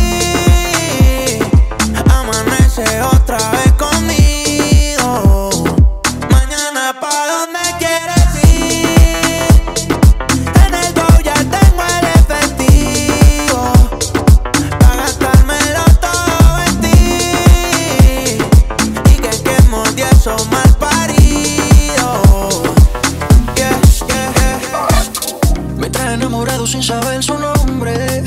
Amanece otra vez conmigo. Mañana pa' donde quieres ir. En el go ya tengo el efectivo pa' gastármelo todo en ti. Y que quemo diez son mal paridos. Yeah, yeah, yeah. Me trae enamorado sin saber su nombre.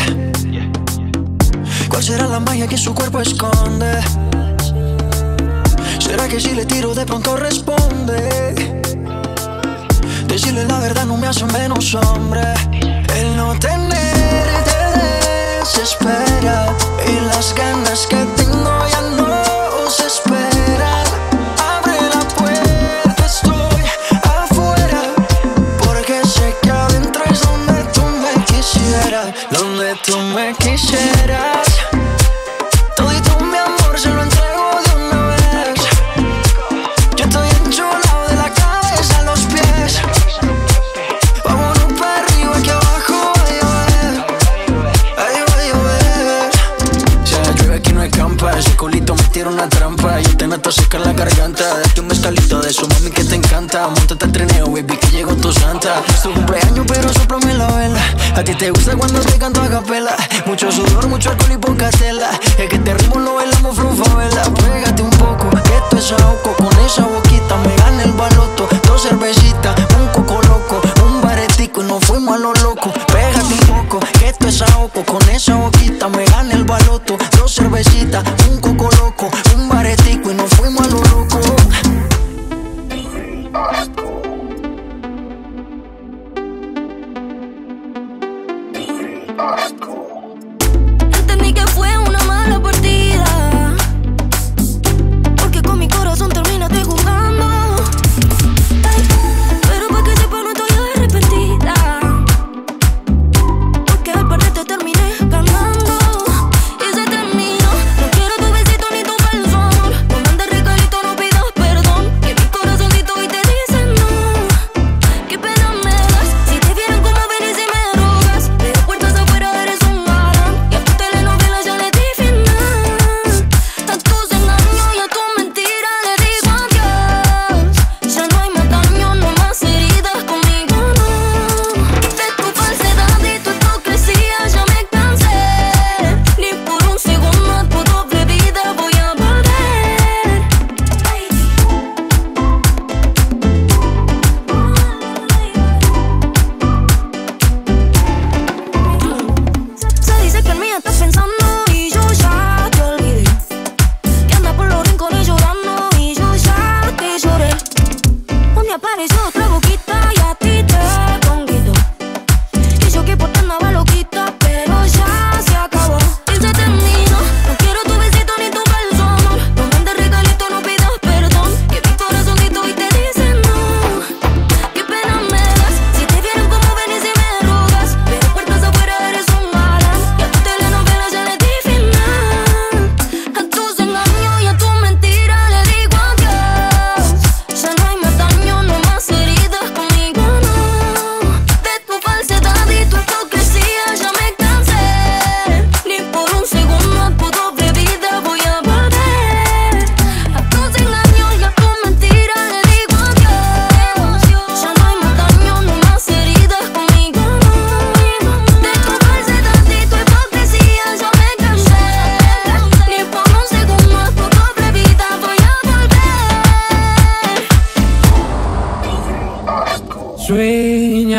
¿Cuál será la magia que su cuerpo esconde? ¿Será que si le tiro de pronto responde? Decirle la verdad no me hace menos hombre. El no tener te desespera y las ganas que tengo ya no se esperan. Abre la puerta, estoy afuera, porque sé que adentro es donde tú me quisieras, donde tú me quisieras. Todito mi amor se lo entrego de una vez. Yo estoy enchulado de la cabeza a los pies. Vámonos para arriba que abajo va a llover. Ahí va a llover. Si la llueve aquí no escampa, ese culito me tira una trampa. Yo te noto seca en la garganta. Date un mezcalito de eso, mami, que te encanta. Móntate al trineo, baby, que llegó tu santa. Es tu cumpleaños, pero sóplame la vela. A ti te gusta cuando te canto a capela. Mucho sudor, mucho alcohol y poca tela. Es que te ritmo lo bailamos frufa-vela. Pégate un poco, que esto es ahogo. Con esa boquita me gana el baloto. Dos cervecitas, un coco loco, un baretico y nos fuimos a lo loco. Pégate un poco, que esto es ahogo. Con esa boquita me gana el baloto. Dos cervecitas, un coco loco, un baretico y nos fuimos a lo loco. Entendí que fue una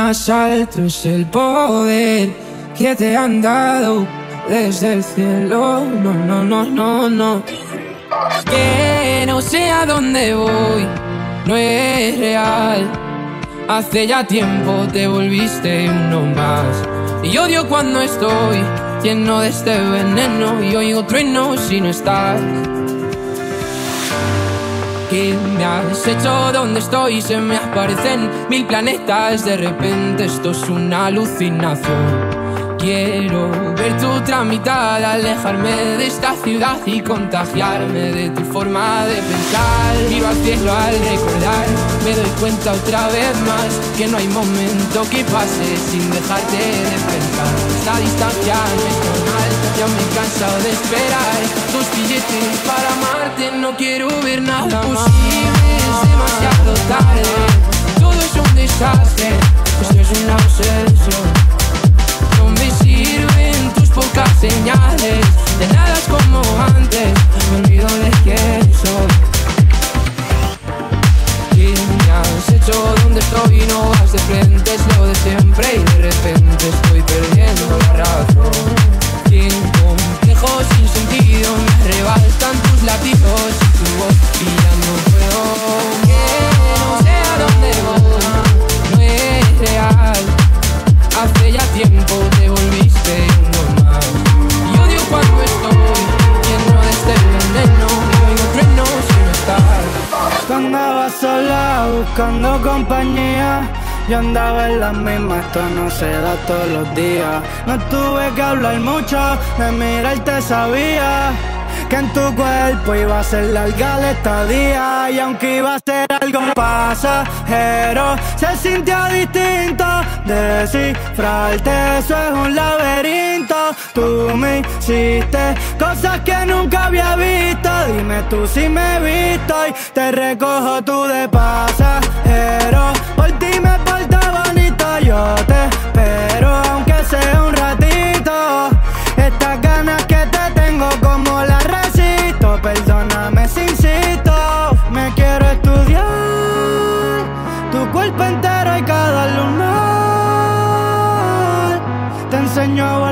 más alto es el poder que te han dado desde el cielo. No, no, no, no, no. Que no sé a dónde voy, no es real. Hace ya tiempo te volviste uno más. Y odio cuando estoy lleno de este veneno y oigo truenos si no estás. ¿Qué me has hecho? ¿Dónde estoy? Se me aparecen mil planetas. De repente esto es una alucinación. Quiero ver tu otra mitad, alejarme de esta ciudad y contagiarme de tu forma de pensar. Miro al cielo al recordar, me doy cuenta otra vez más que no hay momento que pase sin dejarte de pensar. Esta distancia no es normal, ya me he cansado de esperar tus billetes para amarte. No quiero ver nada posible, es demasiado tarde. Todo es un desastre, esto es una obsesión. No me sirven tus pocas señales, de nada es como antes, me olvido de quién soy. ¿Qué me has hecho? ¿Dónde estoy? No vas de frente, es lo de siempre y de repente estoy perdiendo la razón. Sin complejos, sin sentido, me arrebatan tus latidos y tu voz y ya no puedo. Que no sé a dónde voy, no es real. Hace ya tiempo te volviste uno más. Y odio cuando estoy lleno de este veneno y oigo truenos sin estar. Tú andabas sola buscando compañía, yo andaba en la misma, esto no se da todos los días. No tuve que hablar mucho, de mirarte sabía que en tu cuerpo iba a ser larga la estadía. Y aunque iba a ser algo pasajero, se sintió distinto. Descifrarte, eso es un laberinto. Tú me hiciste cosas que nunca había visto. Dime tú si me he visto y te recojo tú de pasajero. Por ti me porto bonito, yo te espero aunque sea un ratito. Estas ganas que te tengo como la resisto. Perdóname si insisto, me quiero estudiar tu cuerpo entero y cada lunar. Te enseño a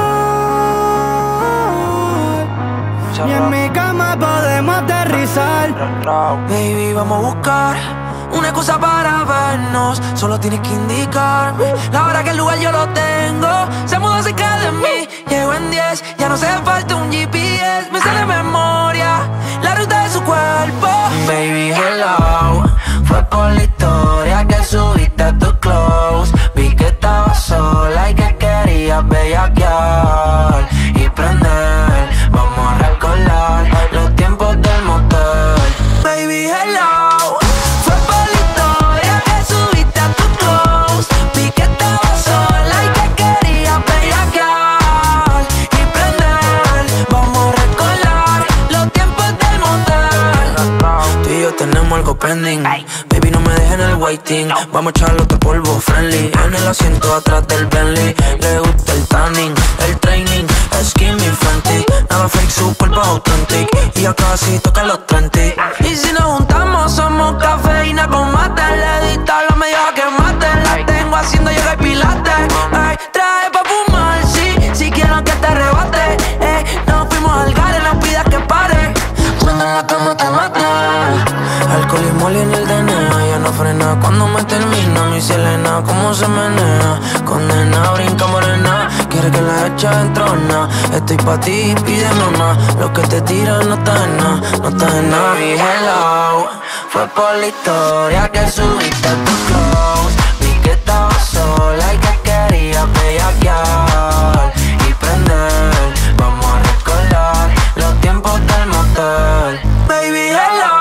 volar y en mi cama podemos aterrizar. Baby, vamos a buscar una excusa para vernos. Solo tienes que indicarme la hora que el lugar yo lo tengo. Se mudó cerca de mí, llego en diez. Ya no hace falta un G P S, me sale de memoria la ruta de su cuerpo. Baby, hello, fue por la historia que subiste a tu close. Vi que estabas sola y que querías bellaquear y prender. Vamos a recordar los tiempos del motel. Baby, hello, fue por la historia que subiste a tu close. Vi que estabas sola y que querías bellaquear y prender. Vamos a recordar los tiempos del motel. Tú y yo tenemos algo pending. Baby, no me dejes en el waiting. Vamos a echarle otro polvo friendly en el asiento atrás del Bentley. Le gusta el tanning, el training, skin mi Fenty. Nada fake, su cuerpo authentic. Y ya casi toca los treinta. Y si nos juntamos somos cafeína con mate. Le edito la media que mate. La tengo haciendo yoga y pilates. Ay, trae pa' fumar, sí. Si quiero que te arrebate. Ey, nos fuimos al gare, no pidas que pare. Cuando en la cama te mate. Alcohol y moli en el D N A. Ya no frena cuando me termina. Mi Selena, cómo se menea. Condena, brinca morena. Quiere que la eche entrona. Estoy pa' ti, pídeme más. Lo que te tiran no está en nada, no está en nada. Baby, hello, fue por la historia que subiste a tu close. Vi que estabas sola y que querías bellaquear y prender. Vamos a recordar los tiempos del motel. Baby, hello.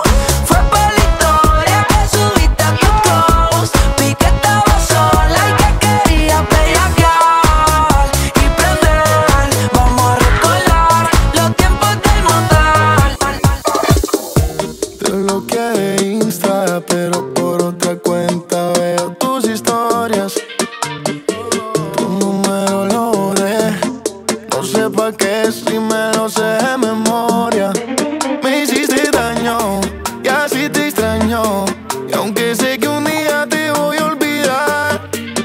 Pero por otra cuenta veo tus historias. Tu número lo borré. No sé pa' qué si me lo sé de memoria. Me hiciste daño y así te extraño. Y aunque sé que un día te voy a olvidar,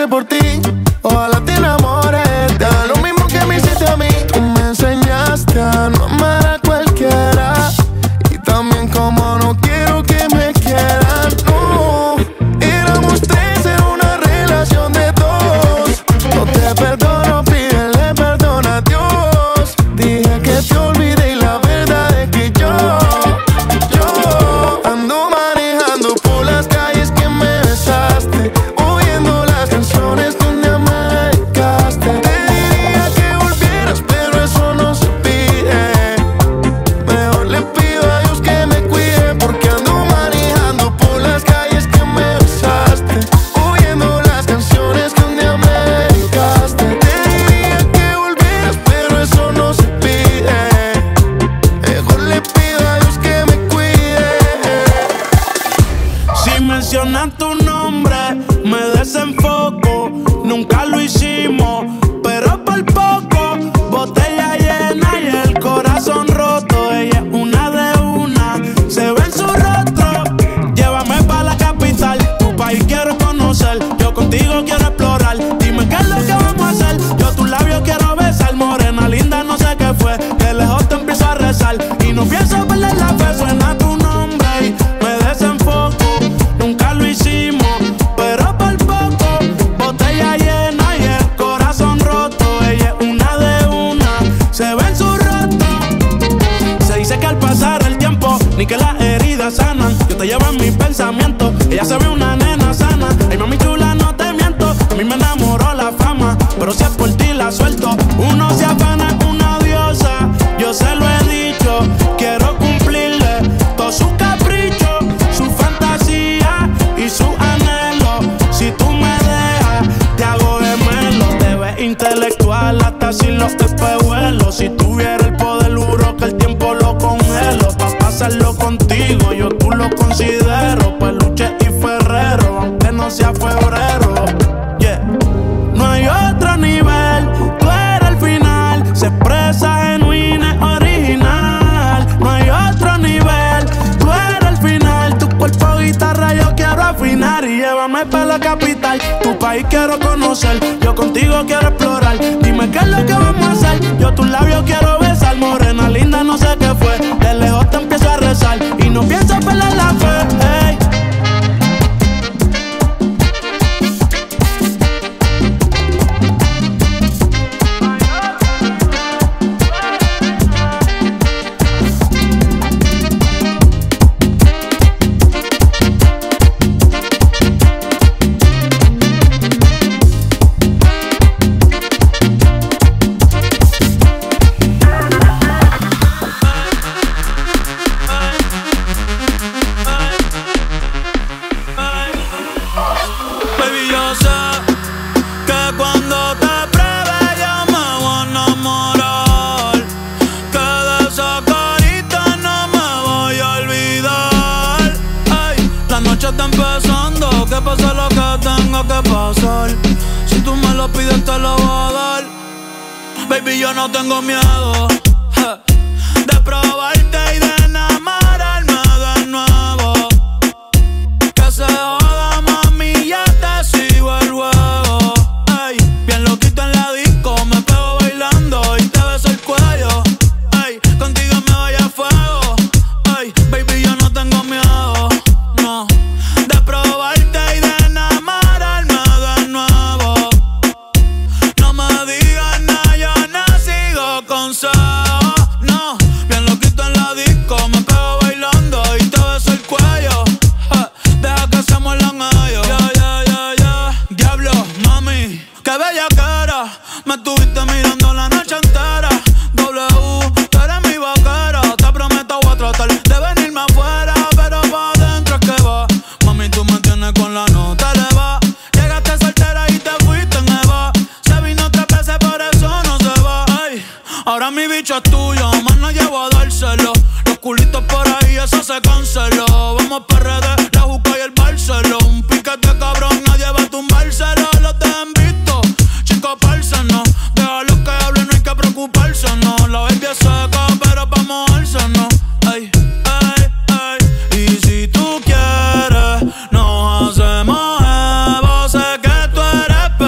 hice por ti. Ojalá te enamores, te haga lo mismo que me hiciste a mí. Tú me enseñaste a no amar a cualquiera, y también como no quiero que me quieran. No, éramos tres en una relación de dos. No te perdono, pídele perdón a Dios. Dije que te olvidé y la verdad es que yo, yo ando manejando por las calles que me besaste, oyendo las canciones que un día me dedicaste. Te diría que volvieras, pero eso no se pide. Mejor le pido a Dios que me cuide, porque ando manejando por las calles que me besaste, oyendo las canciones que un día me dedicaste. Te diría que volvieras, pero eso no se pide. Mejor le pido a Dios que me cuide. Si mencionas tu nombre, me desenfoco. Nunca lo hicimos, pero por poco. Botella llena y el corazón roto. Ella es una de una, se ve en su rostro. Llévame pa' la capital, tu país quiero conocer. Yo contigo quiero explorar. Dime qué es lo que vamos a hacer. Yo tus labios quiero besar. Morena linda, no sé qué fue, que lejos te empiezo a rezar. Y no pienso perder la fe. Suena tu nombre y me desenfoco. Nunca lo hicimos, pero por poco. Botella llena y el corazón roto. Ella es una de una, se ve en su rostro. Se dice que al pasar el tiempo, ni que las heridas sanan. Yo te llevo en mis pensamientos. Ella se ve una nena sana. Ay, mami chula, no te miento. A mí me enamoró la fama, pero si es por ti la suelto. Uno se afana con una diosa, yo se lo he dicho. Quiero cumplirle todos sus caprichos, su fantasía y su anhelo. Si tú me dejas, te hago gemelo. Te ves intelectual hasta sin los espejuelos. Si tuviera el poder, juro que el tiempo lo congelo. Pa' pasarlo contigo, yo tú lo considero peluche y ferrero, aunque no sea febrero. Yeah. No hay otro nivel, tú eres el final. Se expresa genuina, es original. No hay otro nivel, tú eres el final. Tu cuerpo guitarra yo quiero afinar. Y llévame pa' la capital, tu país quiero conocer. Yo contigo quiero explorar. Dime qué es lo que vamos a hacer. Yo tus labios quiero besar. Morena linda, no sé qué fue, de lejos te empiezo a rezar. Y no pienso perder la fe, hey. Si tú me lo pides te lo voy a dar. Baby, yo no tengo miedo ja, de probarte y de enamorarme de nuevo. Que se joda, mami, ya te sigo el juego. Ay, bien loquito en la disco, me pego bailando y te beso el cuello. Ay, contigo me voy a fuego. Ay, baby, yo no tengo miedo, no, de probarte y de no, bien loquito en la disco, me pego bailando y te beso el cuello. Ja, deja que se muerdan ellos. Yeah, yeah, yeah, yeah. Diablo, mami, qué bella cara. Me estuviste mirando la noche entera. W, tú eres mi vaquera. Te prometo voy a tratar de venirme afuera, pero pa' adentro es que va. Mami, tú me tienes con la nota eleva. Llegaste soltera y te fuiste en Eva. Se vino tres veces, por eso no se va. Ay, ahora mi bicho es tuyo, más no llevo a dárselo. Los culitos por ahí, eso se canceló. Vamos P R D, la Juca y el Barceló. Un piquete cabrón, nadie va a tumbárselo. Los dejan visto, chicos, pársenos. Déjalos que hablen, no hay que preocuparse, no. La baby es seca, pero pa' mojarse, no. Ay, ay, ay. Y si tú quieres, nos hacemos Evo. Sé que tú eres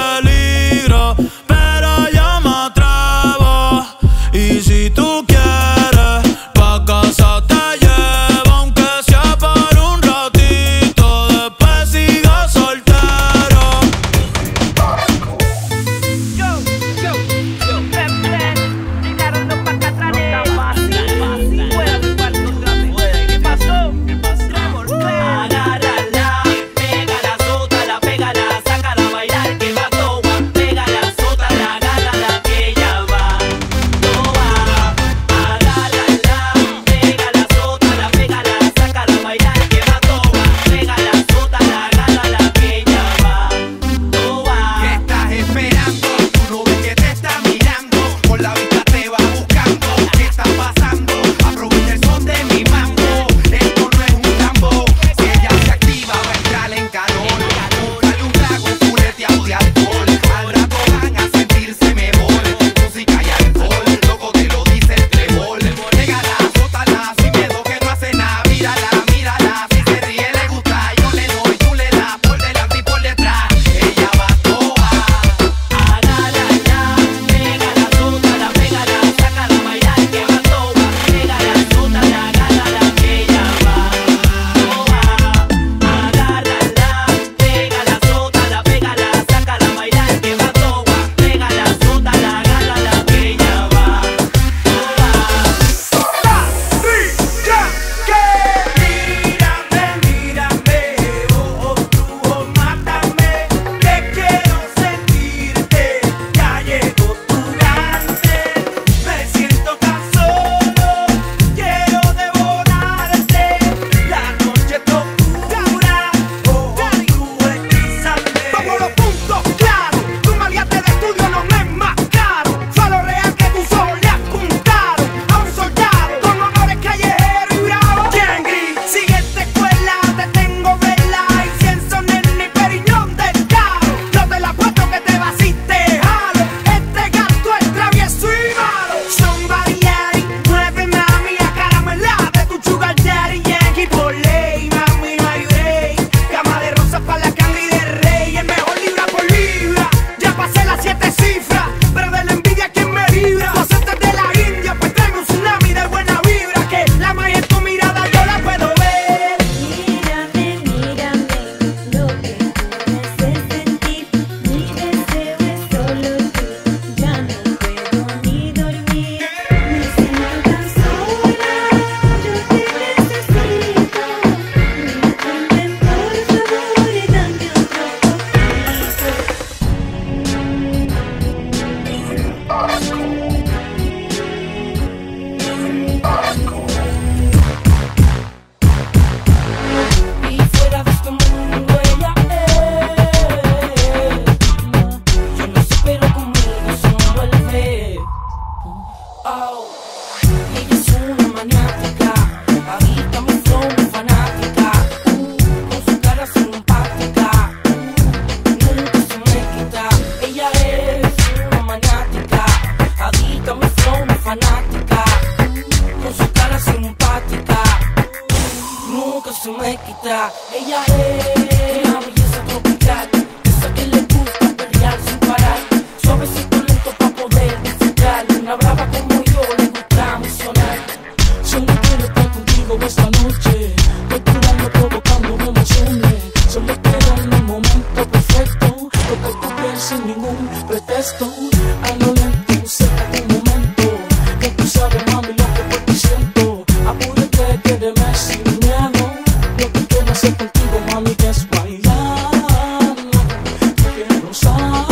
nunca se me quita. Ella es una belleza tropical, esa que le gusta perrear sin parar. Suavecito lento pa' poder disfrutar. Una brava como yo le gusta emocionar. Solo quiero estar contigo esta noche, recordando, provocando emociones. Solo quiero en un momento perfecto, tocar tu piel sin ningún pretexto. A lo lento, cerca de un momento, que tú sabes, mami, lo que por ti siento. Apúrate, quédeme sin miedo. Lo que quiero hacer contigo, mami, que es bailar. Quiero gozar.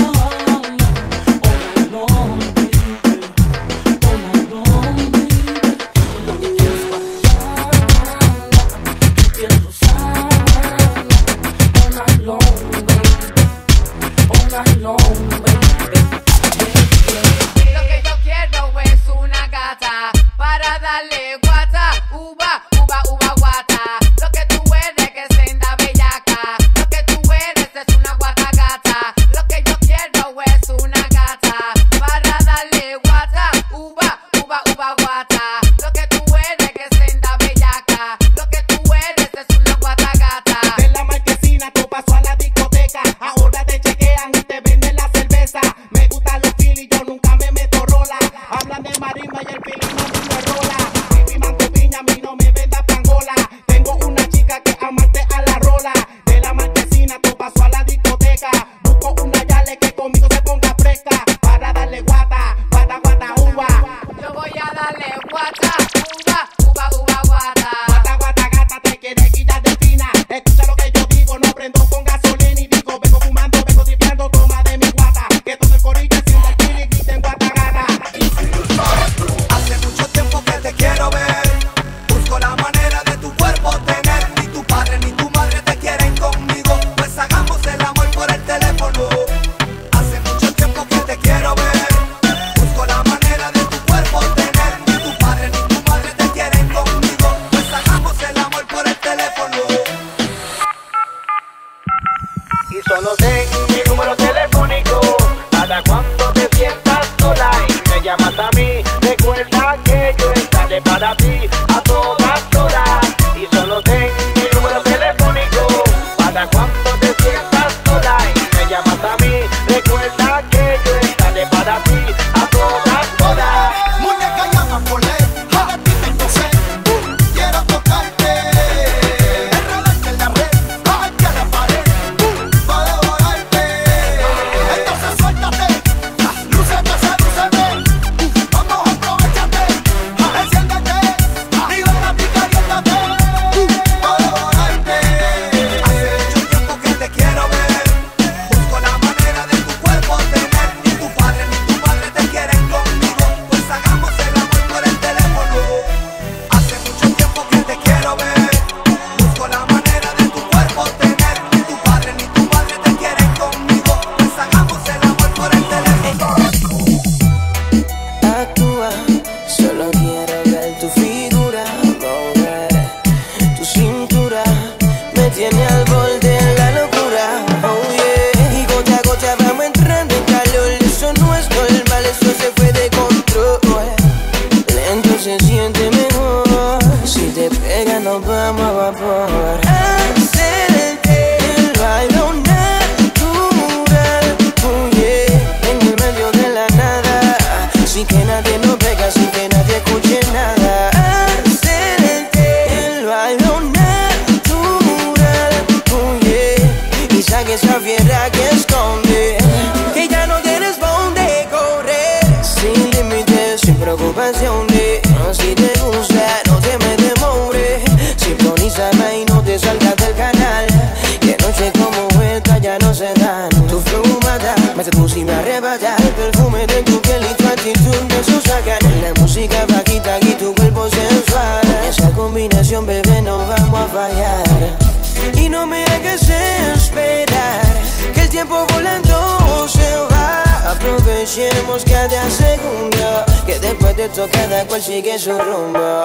Cada cual sigue su rumbo.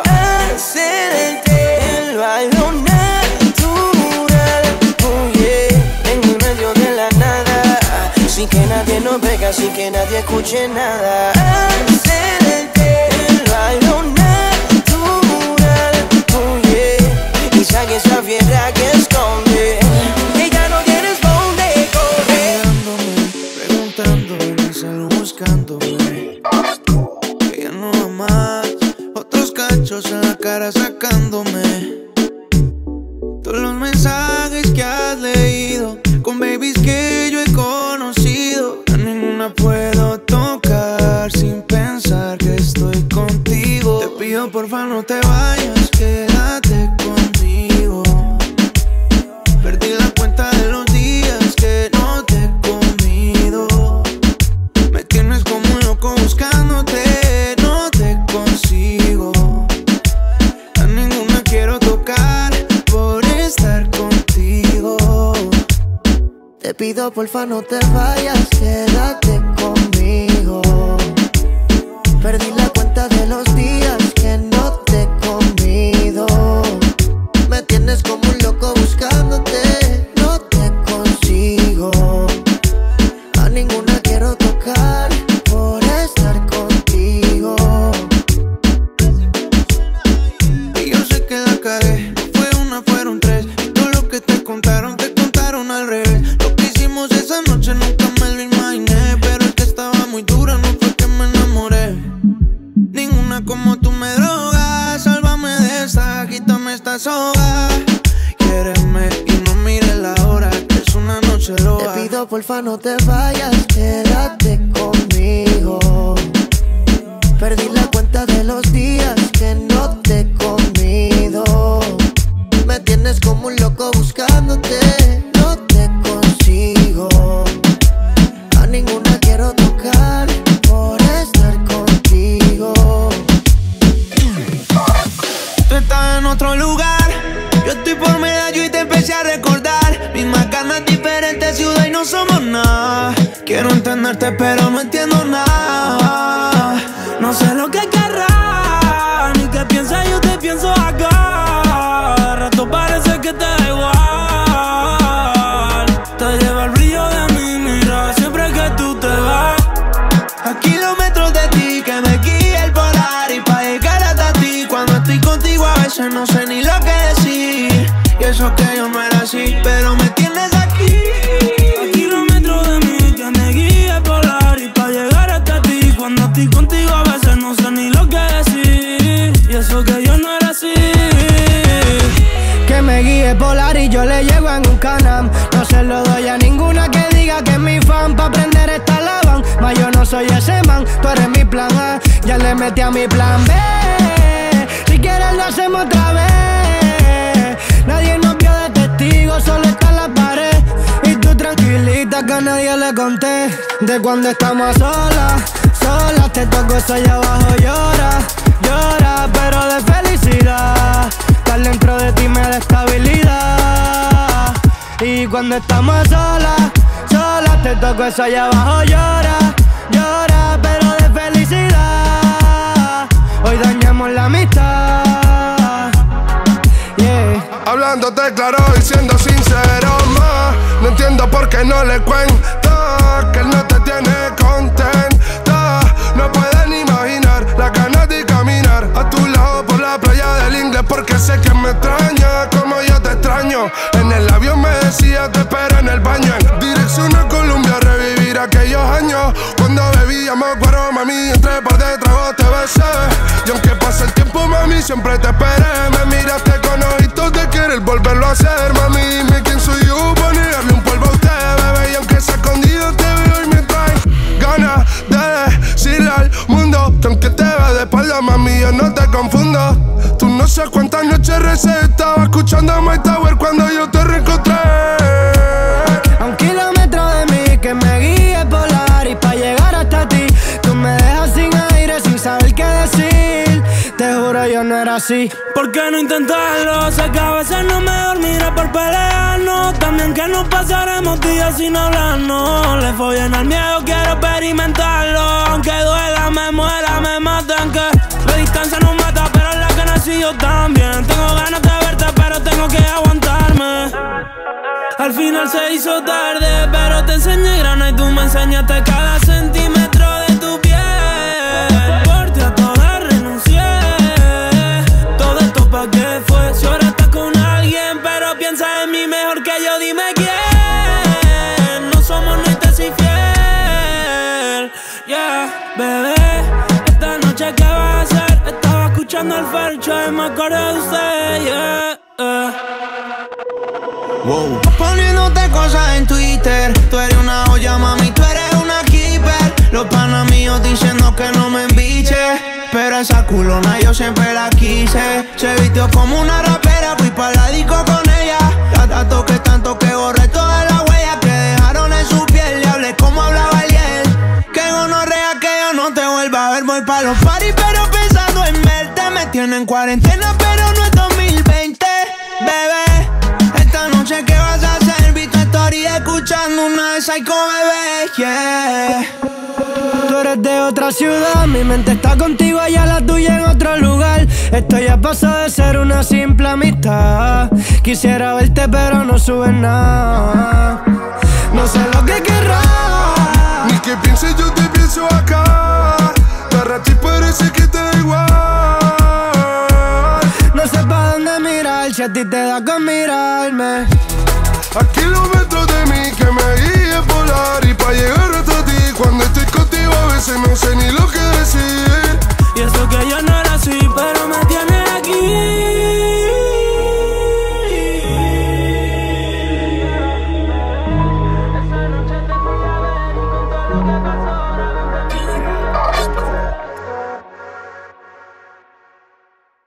Hacerte el baile natural, oh yeah, en el medio de la nada, sin que nadie nos vea, sin que nadie escuche nada. Hacerte el baile natural, oh yeah, y saque esa fiera que esconde, que ya no tienes dónde correr. Preguntándome, en el celu buscándome, que ya no va más, otros cachos en la cara sacándome. Todos los mensajes que has leído, con babies que yo he conocido, a ninguna puedo tocar sin pensar que estoy contigo. Te pido porfa no te vayas, quédate conmigo. Perdí la cuenta de los días que no te he comido. Me tienes como un loco buscándote, no te consigo. A ninguna quiero tocar por estar contigo. Te pido porfa no te vayas, quédate conmigo. Perdí la cuenta de los días que no te he comido. Me tienes como un loco buscándote, no te consigo. A ninguna quiero tocar por estar contigo. Y yo sé que la cagué, no fue una, fueron tres. Y todo lo que te contaron, te contaron al revés. Lo que hicimos esa noche nunca me lo imaginé, pero es que estaba muy dura, no fue que me enamoré. Ninguna como tú me drogas, sálvame de esta, quítame esta soga. Quiéreme y no mires la hora, que es una noche loca. Te pido porfa no te vayas, quédate conmigo. Perdí la cuenta de los días que no te he comido. Me tienes como un loco buscándote, no te consigo. A ninguna quiero tocar por estar contigo. Tú estás en otro lugar, yo estoy por Medallo y te empecé a recordar. Mismas ganas, diferentes ciudad y no somos nada. Quiero entenderte pero no entiendo nada. No sé lo que querrás, ni qué piensas, yo te pienso acá. De rato parece que te da igual. Te lleva el brillo de mi mirada siempre que tú te vas. A kilómetros de ti que me guía el polar. Y pa' llegar hasta ti cuando estoy contigo a veces no sé ni lo que decir. Y eso que yo no era así, pero me tienes aquí. A kilómetros de mí que me guía el polar. Y pa' llegar hasta ti cuando estoy contigo a veces no sé ni lo que decir. Y eso que yo no era así. Que me guíe polar y yo le llego en un Canam. No se lo doy a ninguna que diga que es mi fan. Pa' aprender esta lavan, mas yo no soy ese man. Tú eres mi plan A, ya le metí a mi plan B. Si quieres lo hacemos otra vez. Nadie nos vio de testigo, solo está la pared. Y tú tranquilita que a nadie le conté. De cuando estamos solas, solas. Te toco eso allá abajo, llora, llora, pero de felicidad. Estar dentro de ti me da estabilidad. Y cuando estamos solas, solas. Te toco eso allá abajo, llora, llora, pero de felicidad. Hoy dañamos la amistad. Yeah. Hablándote claro y siendo sincero más. No entiendo por qué no le cuento que él no te tiene contenta. No pueden imaginar las ganas de caminar a tu lado por la playa del inglés, porque sé que me extraña como yo te extraño. En el avión me decía te espero en el baño. En dirección a Colombia a revivir aquellos años cuando bebíamos cuero, mami, entre par de tragos te besé. Y aunque pase el tiempo, mami, siempre te esperé. Me miraste con ojitos de querer volverlo a hacer, mami. Dime quién soy yo para negarle un polvo a usted, bebé. Y aunque sea escondido te veo y me trae ganas de decirle al mundo que aunque te vea de espalda, mami, yo no te confundo. Tú no sé cuántas noches recé, estaba escuchando My Tower cuando yo te reencontré. A un kilómetro de mí que me guíe polar. Y pa' llegar hasta ti tú me dejas sin aire, sin saber qué decir. Te juro yo no era así. ¿Por qué no intentarlo? Sé que a veces no me dormiré por pelearnos. También que nos pasaremos días sin hablarnos. Le follen al miedo, quiero experimentarlo. Aunque duela, me muera, me maten. Que la distancia no mata, pero es la que nací yo también. Tengo ganas de verte, pero tengo que aguantarme. Al final se hizo tarde, pero te enseñé grana y tú me enseñaste cada centímetro de tu piel. Por ti a todas renuncié. Todo esto pa' qué fue, si ahora estás con alguien, pero piensas en mí mejor que yo, dime quién. No somos ni te soy fiel. Yeah, bebé, esta noche ¿qué vas a hacer? Estaba escuchando el Fercho y me acordé de usted, yeah, yeah. Wow. Poniéndote cosas en Twitter. Tú eres una olla, mami, tú eres una keeper. Los panas míos diciendo que no me embiche, pero esa culona yo siempre la quise. Se vistió como una rapera, fui pa' la disco con ella. La toqué tanto que borré todas las huellas que dejaron en su piel. Le hablé como hablaba ayer. Que gonorrea que yo no te vuelva a ver. Voy pa' los parties pero pensando en verte. Me tienen en cuarentena pero no es dos mil veinte. Bebé, esta noche ¿qué vas a hacer? Vi tu story escuchando una de Psycho, bebé, yeah. Tú eres de otra ciudad, mi mente está contigo, allá la tuya en otro lugar. Esto ya pasó de ser una simple amistad. Quisiera verte pero no subes nada. No sé lo que querrás, ni que pienses, yo te pienso acá. Para ti parece que te da igual. No sé pa' dónde mirar, si a ti te da con mirarme. A kilómetros de mí que me guíe volar. Y pa' llegar hasta ti, cuando estoy contigo a veces no sé ni lo que decir. Y eso que yo no era así, pero me tienes aquí.